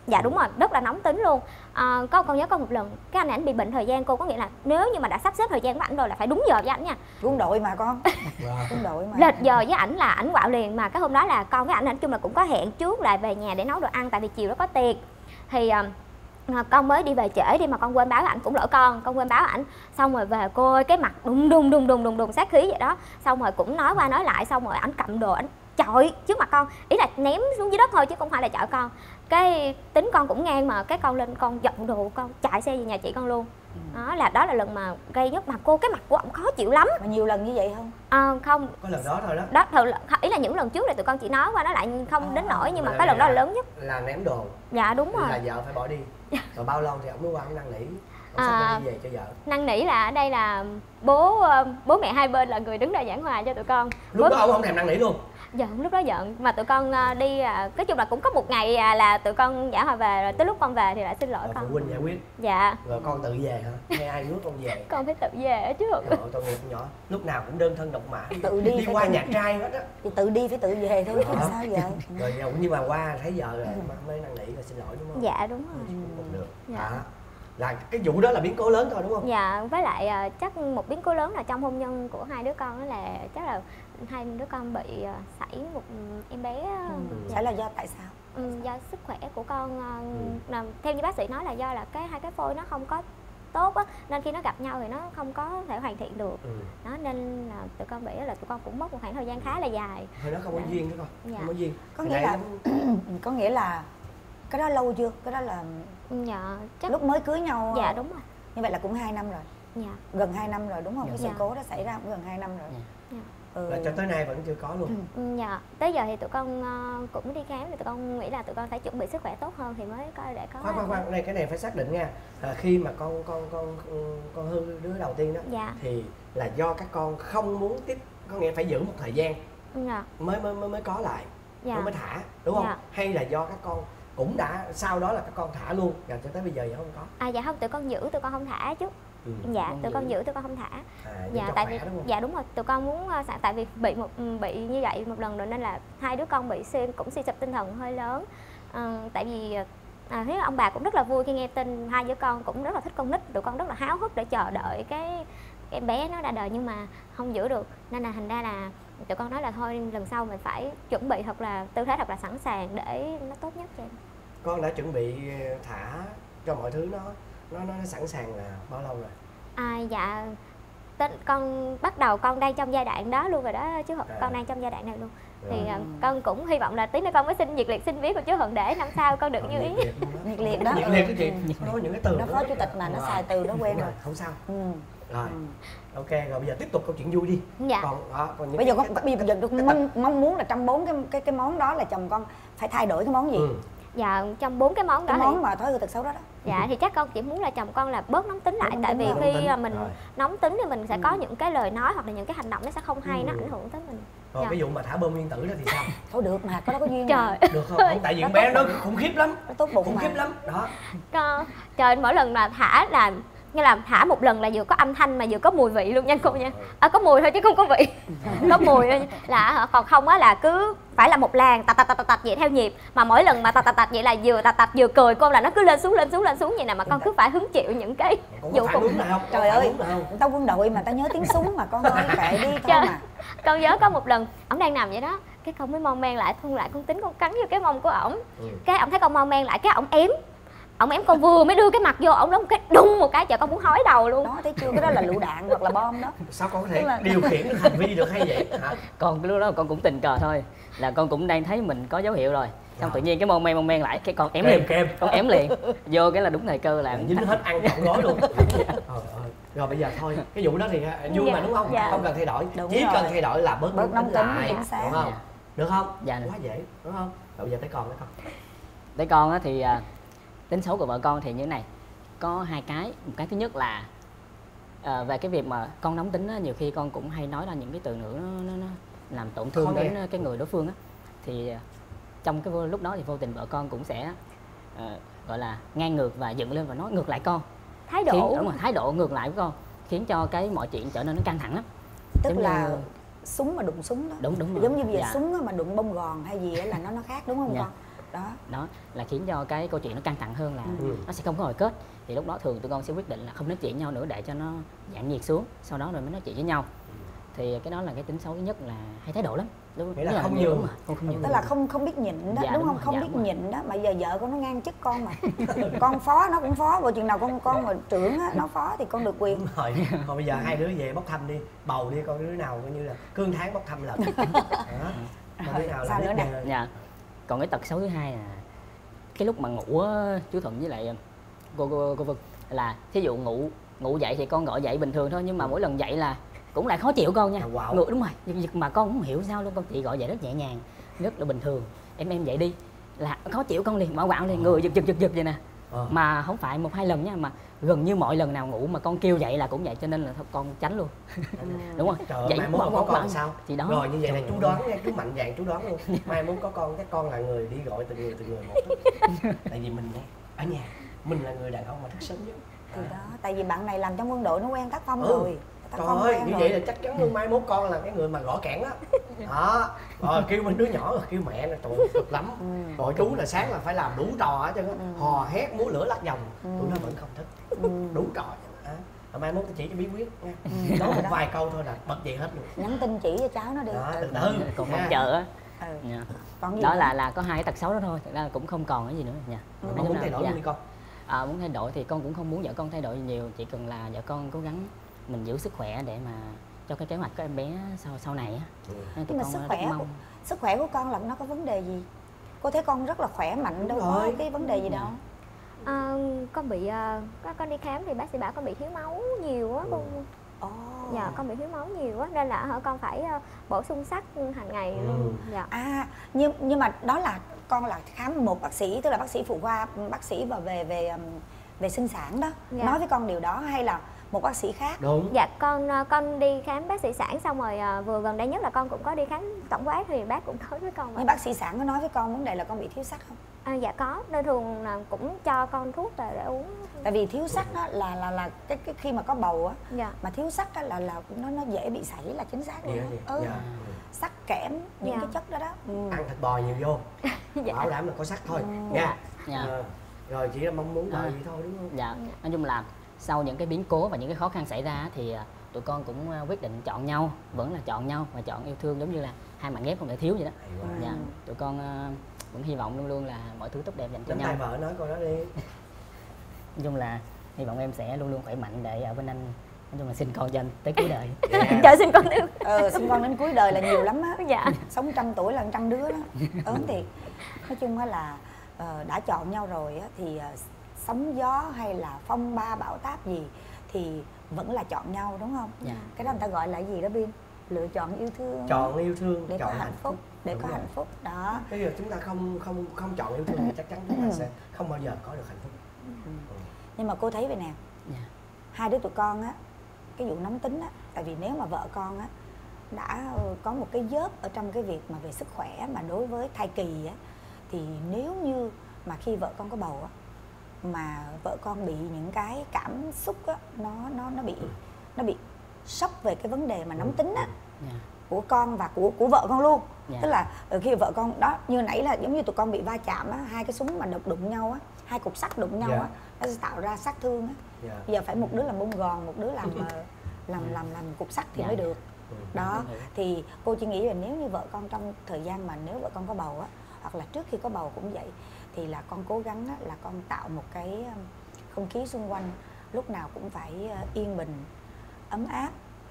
Dạ đúng rồi, rất là nóng tính luôn. À, con con nhớ có một lần cái anh này ảnh bị bệnh thời gian cô, có nghĩa là nếu như mà đã sắp xếp thời gian với ảnh rồi là phải đúng giờ với ảnh nha. Quân đội mà con. Quân đội mà. Lệch giờ với ảnh là ảnh quạo liền, mà cái hôm đó là con với ảnh nói chung là cũng có hẹn trước lại về nhà để nấu đồ ăn, tại vì chiều đó có tiệc. Thì à, con mới đi về trễ đi mà con quên báo ảnh, cũng lỗi con, con quên báo ảnh. Xong rồi về cô ơi, cái mặt đùng đùng đùng đùng đùng đùng sát khí vậy đó. Xong rồi cũng nói qua nói lại, xong rồi ảnh cầm đồ ảnh chọi trước mặt con, ý là ném xuống dưới đất thôi chứ không phải là chọi con. Cái tính con cũng ngang mà cái con lên con giận đồ, con chạy xe về nhà chị con luôn. Đó là đó là lần mà gây nhất, mà cô cái mặt của ổng khó chịu lắm. Mà nhiều lần như vậy không? À, không. Có lần đó thôi đó. Đó thường ý là những lần trước là tụi con chỉ nói qua nói lại không à, đến nỗi, nhưng mà cái lần đó là lớn nhất. Là ném đồ. Dạ đúng rồi. Là vợ phải bỏ đi. Rồi bao lâu thì ổng mới qua ổng năn nỉ? Ổng à, đi về cho vợ. Năn nỉ là ở đây là bố bố mẹ hai bên là người đứng ra giảng hòa cho tụi con. Lúc bố... đó ông không thèm năn nỉ luôn. Giận, lúc đó giận, mà tụi con đi, nói chung là cũng có một ngày là tụi con giảng hòa về, rồi tới lúc con về thì lại xin lỗi rồi, con. Phụ huynh giải quyết. Dạ. Rồi con tự về hả? Hay ai nuốt con về? Con phải tự về chứ. Trời ơi, tội nghiệp con nhỏ, lúc nào cũng đơn thân độc mã. Tự đi, đi qua tự... nhà trai hết á. Thì tự đi phải tự về thôi, chứ sao vậy? Rồi cũng như mà qua thấy vợ rồi mới năn nỉ rồi xin lỗi đúng không? Dạ đúng rồi. Cũng được. Dạ. À, là cái vụ đó là biến cố lớn thôi đúng không? Dạ, với lại chắc một biến cố lớn là trong hôn nhân của hai đứa con đó là chắc là hai đứa con bị sảy một em bé. Ừ. Sảy là do tại sao? Ừ, do sức khỏe của con, ừ. theo như bác sĩ nói là do là cái hai cái phôi nó không có tốt á, nên khi nó gặp nhau thì nó không có thể hoàn thiện được. Ừ. Đó nên là tụi con bị là tụi con cũng mất một khoảng thời gian khá là dài. Thôi nó không có duyên đó con. Dạ. Không có duyên. Có nghĩa là có nghĩa là cái đó lâu chưa? Cái đó là dạ chắc lúc mới cưới nhau. Dạ đúng rồi. Như vậy là cũng hai năm rồi. Dạ. Gần hai năm rồi đúng không? Dạ. Cái sự cố đó xảy ra cũng gần hai năm rồi. Dạ. Ừ. Là cho tới nay vẫn chưa có luôn. Ừ. Dạ. Tới giờ thì tụi con uh, cũng đi khám, thì tụi con nghĩ là tụi con phải chuẩn bị sức khỏe tốt hơn thì mới có để có. Khoan khoan khoan, này cái này phải xác định nha. À, khi mà con con con con hư đứa đầu tiên đó, dạ. Thì là do các con không muốn tiếp, có nghĩa phải giữ một thời gian. Dạ. Mới mới mới mới có lại. Dạ. Mới mới thả, đúng không? Dạ. Hay là do các con cũng đã sau đó là các con thả luôn, rồi cho tới bây giờ vẫn không có? À dạ không, tụi con giữ, tụi con không thả chứ. Ừ, dạ tụi giữ. Con giữ, tụi con không thả. À, dạ tại vì đúng dạ đúng rồi, tụi con muốn tại vì bị một bị như vậy một lần rồi nên là hai đứa con bị suy cũng suy sụp tinh thần hơi lớn. À, tại vì à, thấy ông bà cũng rất là vui khi nghe tin hai đứa con cũng rất là thích con nít, tụi con rất là háo hức để chờ đợi cái cái bé nó ra đời, nhưng mà không giữ được nên là thành ra là tụi con nói là thôi lần sau mình phải chuẩn bị thật là tư thế thật là sẵn sàng để nó tốt nhất cho em. Con đã chuẩn bị thả cho mọi thứ nó nó nó sẵn sàng là bao lâu rồi? À dạ tên con bắt đầu con đang trong giai đoạn đó luôn rồi đó chứ. À. Con đang trong giai đoạn này luôn. Rồi. Thì uh, con cũng hy vọng là tí nữa con mới xin nhiệt liệt xin viết của chú Hận để năm sau con được như ý. Nhiệt liệt đó. Nhiệt liệt cái chị. Nó những cái từ nó phó chủ tịch mà nó xài từ đó quen rồi. Không sao. Ừ. Rồi. Ừ. Ok, rồi bây giờ tiếp tục câu chuyện vui đi. Dạ. Còn, đó, còn những bây giờ con bây giờ con mong, mong muốn là trong bốn cái cái cái món đó là chồng con phải thay đổi cái món gì? Ừ. Dạ trong bốn cái món đó. Cái món thì... mà thói hư tật xấu đó đó. Dạ thì chắc con chỉ muốn là chồng con là bớt nóng tính lại, nóng tại tính vì khi tính. mình rồi. nóng tính thì mình sẽ ừ. có những cái lời nói hoặc là những cái hành động nó sẽ không hay, ừ. nó ảnh hưởng tới mình. Còn dạ. cái vụ mà thả bơm nguyên tử đó thì sao? Thôi được mà, có đó có duyên. Trời. Mà. Được không? không? Tại vì bé nó khủng khiếp lắm. Nó tốt bụng khủng mà. khiếp lắm. Đó. Con, trời mỗi lần mà thả là như là thả một lần là vừa có âm thanh mà vừa có mùi vị luôn nha cô nha. À, có mùi thôi chứ không có vị. Có mùi thôi là còn không á là cứ phải là một làn tạch tạch tạch tạch vậy theo nhịp, mà mỗi lần mà tạch tạch tạch vậy là vừa tạch tạch vừa cười cô là nó cứ lên xuống lên xuống lên xuống vậy nè, mà con cứ phải hứng chịu những cái vụ cùng. Trời ơi, tao quân đội mà tao nhớ tiếng súng mà con ơi kệ đi thôi mà. Con nhớ có một lần ổng đang nằm vậy đó, cái con mới mon men lại thun lại con tính con cắn vô cái mông của ổng. Ừ. Cái ổng thấy con mon men lại cái ổng ém. Ông ém con vừa mới đưa cái mặt vô ổng đó một cái đung một cái, trời con muốn hói đầu luôn. Đó thấy chưa, cái đó là lựu đạn hoặc là bom đó. Sao con có thể là... điều khiển được hành vi được hay vậy hả? Còn cái lúc đó con cũng tình cờ thôi, là con cũng đang thấy mình có dấu hiệu rồi, xong à. tự nhiên cái mon men mon men lại cái con ém kem, liền kem. Con ém liền vô cái là đúng thời cơ là dính hết ăn trọn gói luôn. Ờ, ờ. Rồi bây giờ thôi cái vụ đó thì vui dạ. mà đúng không? Dạ. Không cần thay đổi, đúng chỉ rồi. Cần thay đổi là bớt bớt nóng tính lại, đúng không? Được không? Dạ. Quá dễ đúng không? Rồi bây giờ tới con tới con. Tới con á thì tính xấu của vợ con thì như thế này, có hai cái. Một cái thứ nhất là à, về cái việc mà con nóng tính á, nhiều khi con cũng hay nói ra những cái từ ngữ nó, nó, nó làm tổn thương không đến nghe. cái người đối phương á, thì trong cái lúc đó thì vô tình vợ con cũng sẽ uh, gọi là ngang ngược và dựng lên và nói ngược lại con, thái độ khiến, đúng rồi, thái độ ngược lại với con, khiến cho cái mọi chuyện trở nên nó căng thẳng lắm. Tức giống là như... súng mà đụng súng đó. Đúng đúng rồi. Giống như bây giờ dạ. súng mà đụng bông gòn hay gì là nó nó khác đúng không dạ. con? đó đó là khiến cho cái câu chuyện nó căng thẳng hơn, là ừ. nó sẽ không có hồi kết. Thì lúc đó thường tụi con sẽ quyết định là không nói chuyện nhau nữa để cho nó giảm nhiệt xuống, sau đó rồi mới nói chuyện với nhau. Thì cái đó là cái tính xấu thứ nhất, là hay thái độ lắm. Đúng, nghĩa là, là không nhường, không, không nhường. Tức là không không biết nhịn đó, dạ, đúng đúng không? rồi, Không dạ, biết đúng nhịn đó, mà giờ vợ con nó ngang chức con mà. Con phó nó cũng phó, rồi chừng nào con con mà trưởng á, nó phó thì con được quyền. Đúng rồi. Còn bây giờ hai đứa về bốc thăm đi, bầu đi, con đứa nào coi như là cương tháng bốc thăm lần. Còn đứa nào là nữa nè. Dạ. Còn cái tật xấu thứ hai là cái lúc mà ngủ á, chú Thuận với lại cô cô cô Vân, là thí dụ ngủ ngủ dậy thì con gọi dậy bình thường thôi, nhưng mà mỗi lần dậy là cũng lại khó chịu con nha. Wow. Ngủ đúng rồi, giật mà con không hiểu sao luôn, con chị gọi dậy rất nhẹ nhàng, rất là bình thường. Em em dậy đi là khó chịu con liền, mở quạo liền, người giật giật giật giật vậy nè. Ờ. Mà không phải một hai lần nha, mà gần như mọi lần nào ngủ mà con kêu dậy là cũng vậy, cho nên là thôi con tránh luôn. Đúng không? Trời ơi, mai mốt có con sao? Thì đó. Rồi như vậy là chú đoán nha, chú mạnh dạn chú đoán luôn. Mai mốt có con, các con là người đi gọi từng người từng người một. Tại vì mình ở nhà, mình là người đàn ông mà thức sớm nhất. Thì đó, tại vì bạn này làm trong quân đội nó quen tác phong ừ. rồi. Trời ơi, như vậy là chắc chắn luôn mai mốt con là cái người mà gõ cản đó. Đó, rồi kêu bên đứa nhỏ rồi kêu mẹ là trời ơi, cực lắm. Ừ. Rồi chú là sáng là phải làm đủ trò hết trơn á, ừ. hò hét múa lửa lắc vòng, ừ. tụi nó vẫn không thích. Ừ. Đủ trò vậy đó. Mai mốt tôi chỉ cho bí quyết nha. Ừ. Nói một vài câu thôi là bật dậy hết luôn. Nhắn tin chỉ cho cháu nó đi. Đó, từ từ. Còn không chờ á. Ừ. Dạ. Còn đó là là có hai cái tật xấu đó thôi, thực ra cũng không còn cái gì nữa nha. Ừ. Con muốn thay đổi luôn đi con. À, muốn thay đổi thì con cũng không muốn vợ con thay đổi nhiều, chỉ cần là vợ con cố gắng mình giữ sức khỏe để mà cho cái kế hoạch của em bé sau sau này á. Ừ. Nhưng mà sức khỏe của, sức khỏe của con là nó có vấn đề gì? Cô thấy con rất là khỏe mạnh, đâu có cái vấn đề gì đâu. À, con bị uh, con đi khám thì bác sĩ bảo con bị thiếu máu nhiều á. Con oh. Dạ, con bị thiếu máu nhiều á, nên là con phải uh, bổ sung sắt hàng ngày ừ. luôn. Dạ. À, nhưng nhưng mà đó là con là khám một bác sĩ, tức là bác sĩ phụ khoa, bác sĩ và về về về sinh sản đó, dạ. nói với con điều đó hay là một bác sĩ khác? Đúng. Dạ, con con đi khám bác sĩ sản xong rồi à, vừa gần đây nhất là con cũng có đi khám tổng quát thì bác cũng nói với con. Nhưng bác sĩ sản có nói với con vấn đề là con bị thiếu sắt không? À, dạ có, nên thường là cũng cho con thuốc để, để uống. Tại vì thiếu sắt á, là là là cái, cái khi mà có bầu á, dạ. mà thiếu sắt á, là là nó nó dễ bị sảy là chính xác luôn. Dạ, dạ. Ừ. Dạ. Sắt, kẽm, những dạ. cái chất đó đó. Ừ. Ăn thịt bò nhiều vô, dạ. bảo đảm là có sắt thôi. Ừ. Nha. Dạ. À, rồi chỉ là mong muốn đời à. vậy thôi đúng không? Dạ. Nói chung là sau những cái biến cố và những cái khó khăn xảy ra thì tụi con cũng quyết định chọn nhau, vẫn là chọn nhau và chọn yêu thương, giống như là hai mạng ghép không thể thiếu vậy đó. Wow. Dạ. Tụi con vẫn hy vọng luôn luôn là mọi thứ tốt đẹp dành cho nhau. Tay vợ nói câu đó đi. Nói chung là hy vọng em sẽ luôn luôn khỏe mạnh để ở bên anh. Nói chung là xin con cho anh tới cuối đời. Yeah. Trời, xin con yêu. Ờ, xin con đến cuối đời là nhiều lắm á. Dạ. Sống trăm tuổi là trăm đứa đó. Ớn thiệt. Nói chung á là uh, đã chọn nhau rồi á thì uh, sóng gió hay là phong ba bão táp gì thì vẫn là chọn nhau, đúng không? Dạ. Cái đó người ta gọi là gì đó Bin? Lựa chọn yêu thương. Chọn yêu thương, để chọn có hạnh phúc, để đúng có rồi. hạnh phúc đó. Bây giờ chúng ta không không không chọn yêu thương thì chắc chắn chúng ta sẽ không bao giờ có được hạnh phúc. Ừ. Nhưng mà cô thấy vậy nè, yeah. hai đứa tụi con á, cái vụ nóng tính á, tại vì nếu mà vợ con á đã có một cái dớp ở trong cái việc mà về sức khỏe mà đối với thai kỳ á, thì nếu như mà khi vợ con có bầu á mà vợ con bị những cái cảm xúc á, nó nó nó bị nó bị sốc về cái vấn đề mà nóng tính á, yeah. của con và của của vợ con luôn, yeah. tức là khi vợ con đó như nãy là giống như tụi con bị va chạm á, hai cái súng mà đụng đụng nhau á, hai cục sắt đụng nhau yeah. á, nó sẽ tạo ra sát thương á. Yeah. Bây giờ phải một đứa làm bông gòn, một đứa làm làm làm làm cục sắt thì yeah. mới được. Đó thì cô chỉ nghĩ là nếu như vợ con trong thời gian mà nếu vợ con có bầu á, hoặc là trước khi có bầu cũng vậy, thì là con cố gắng á, là con tạo một cái không khí xung quanh lúc nào cũng phải yên bình, ấm áp,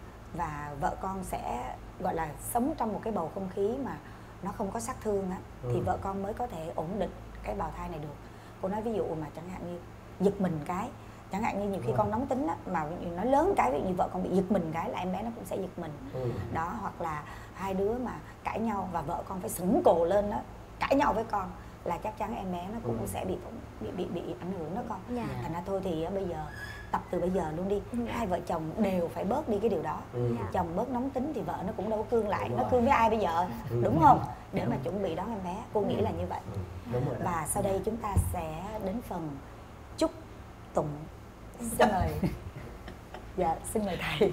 và vợ con sẽ gọi là sống trong một cái bầu không khí mà nó không có sát thương á, ừ. thì vợ con mới có thể ổn định cái bào thai này được. Cô nói ví dụ mà chẳng hạn như giật mình cái, chẳng hạn như nhiều khi ừ. con nóng tính á, mà nó lớn cái, ví dụ như vợ con bị giật mình cái là em bé nó cũng sẽ giật mình. Ừ. Đó, hoặc là hai đứa mà cãi nhau và vợ con phải sững cổ lên đó, cãi nhau với con là chắc chắn em bé nó cũng ừ. sẽ bị bị bị bị ảnh hưởng đó con. Yeah. Thành ra thôi thì bây giờ tập từ bây giờ luôn đi, yeah. hai vợ chồng đều phải bớt đi cái điều đó. Ừ. Chồng bớt nóng tính thì vợ nó cũng đâu có cương lại, đúng nó rồi. Cương với ai bây giờ, ừ. đúng không? Để mà chuẩn bị đón em bé, cô nghĩ là như vậy. Ừ. Đúng rồi. Và sau đây chúng ta sẽ đến phần chúc tụng. Xin mời. Dạ, xin mời thầy.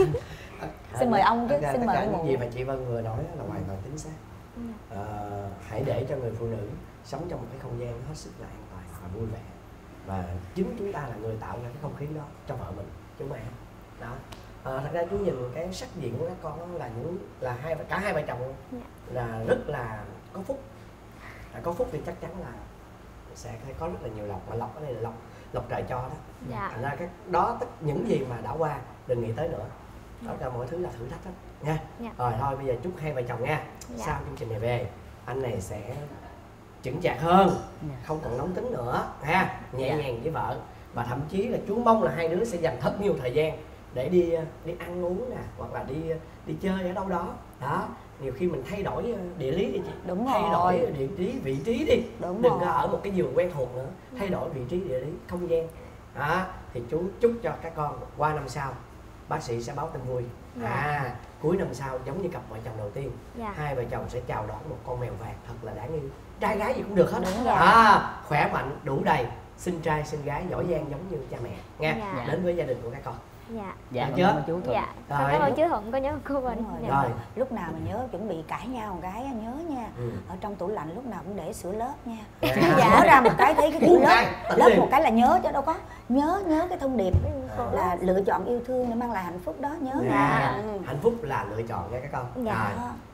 Xin mời ông chứ, à, xin mời ông. Những gì mà chị Vân vừa nói là hoàn toàn chính xác. À, hãy để cho người phụ nữ sống trong một cái không gian hết sức là an toàn và vui vẻ, và chính chúng ta là người tạo ra cái không khí đó cho vợ mình chứ không ai hết. Đó. À, thật ra chú nhìn cái sắc diện của các con đó là những là hai cả hai vợ chồng luôn, Dạ. là rất là có phúc. À, có phúc thì chắc chắn là sẽ có rất là nhiều lộc, mà lộc ở đây là lộc lộc trời cho đó. Dạ. Thành ra cái đó tất những gì mà đã qua đừng nghĩ tới nữa. Tất cả mọi thứ là thử thách hết nha. Dạ. Rồi thôi bây giờ chúc hai vợ chồng nha. Dạ. Sau chương trình này về anh này sẽ chững chạc hơn, Dạ. không còn nóng tính nữa ha, nhẹ Dạ. nhàng với vợ, và thậm chí là chú mong là hai đứa sẽ dành thật nhiều thời gian để đi đi ăn uống nè, hoặc là đi đi chơi ở đâu đó. Đó, nhiều khi mình thay đổi địa lý đi chị. Đúng Thay rồi. đổi địa lý vị trí đi. Đúng Đừng rồi. có ở một cái giường quen thuộc nữa, thay đổi vị trí địa lý không gian. Đó, thì chú chúc cho các con qua năm sau bác sĩ sẽ báo tin vui. Dạ. À, cuối năm sau giống như cặp vợ chồng đầu tiên, Dạ. hai vợ chồng sẽ chào đón một con mèo vàng thật là đáng yêu. Trai gái gì cũng được hết. Đúng rồi. À, khỏe mạnh đủ đầy, sinh trai sinh gái giỏi giang giống như cha mẹ nha. Dạ. Đến với gia đình của các con. Dạ. Dạ, Được con chưa? cảm ơn chú Thuận. Dạ. Con Rồi. cảm ơn chú Thuận, con nhớ cô Bình. Đúng rồi. Dạ. Rồi. Lúc nào mà nhớ chuẩn bị cãi nhau một cái á, nhớ nha. Ừ. Ở trong tủ lạnh lúc nào cũng để sữa lớp nha. Dạ. Mở ra một cái thấy cái chữ Uống lớp, cái, tỉnh lớp liền. một cái là nhớ chứ đâu có. Nhớ nhớ cái thông điệp À. là lựa chọn yêu thương để mang lại hạnh phúc đó, nhớ. Dạ. Ừ. Hạnh phúc là lựa chọn nha các con. Dạ. Rồi.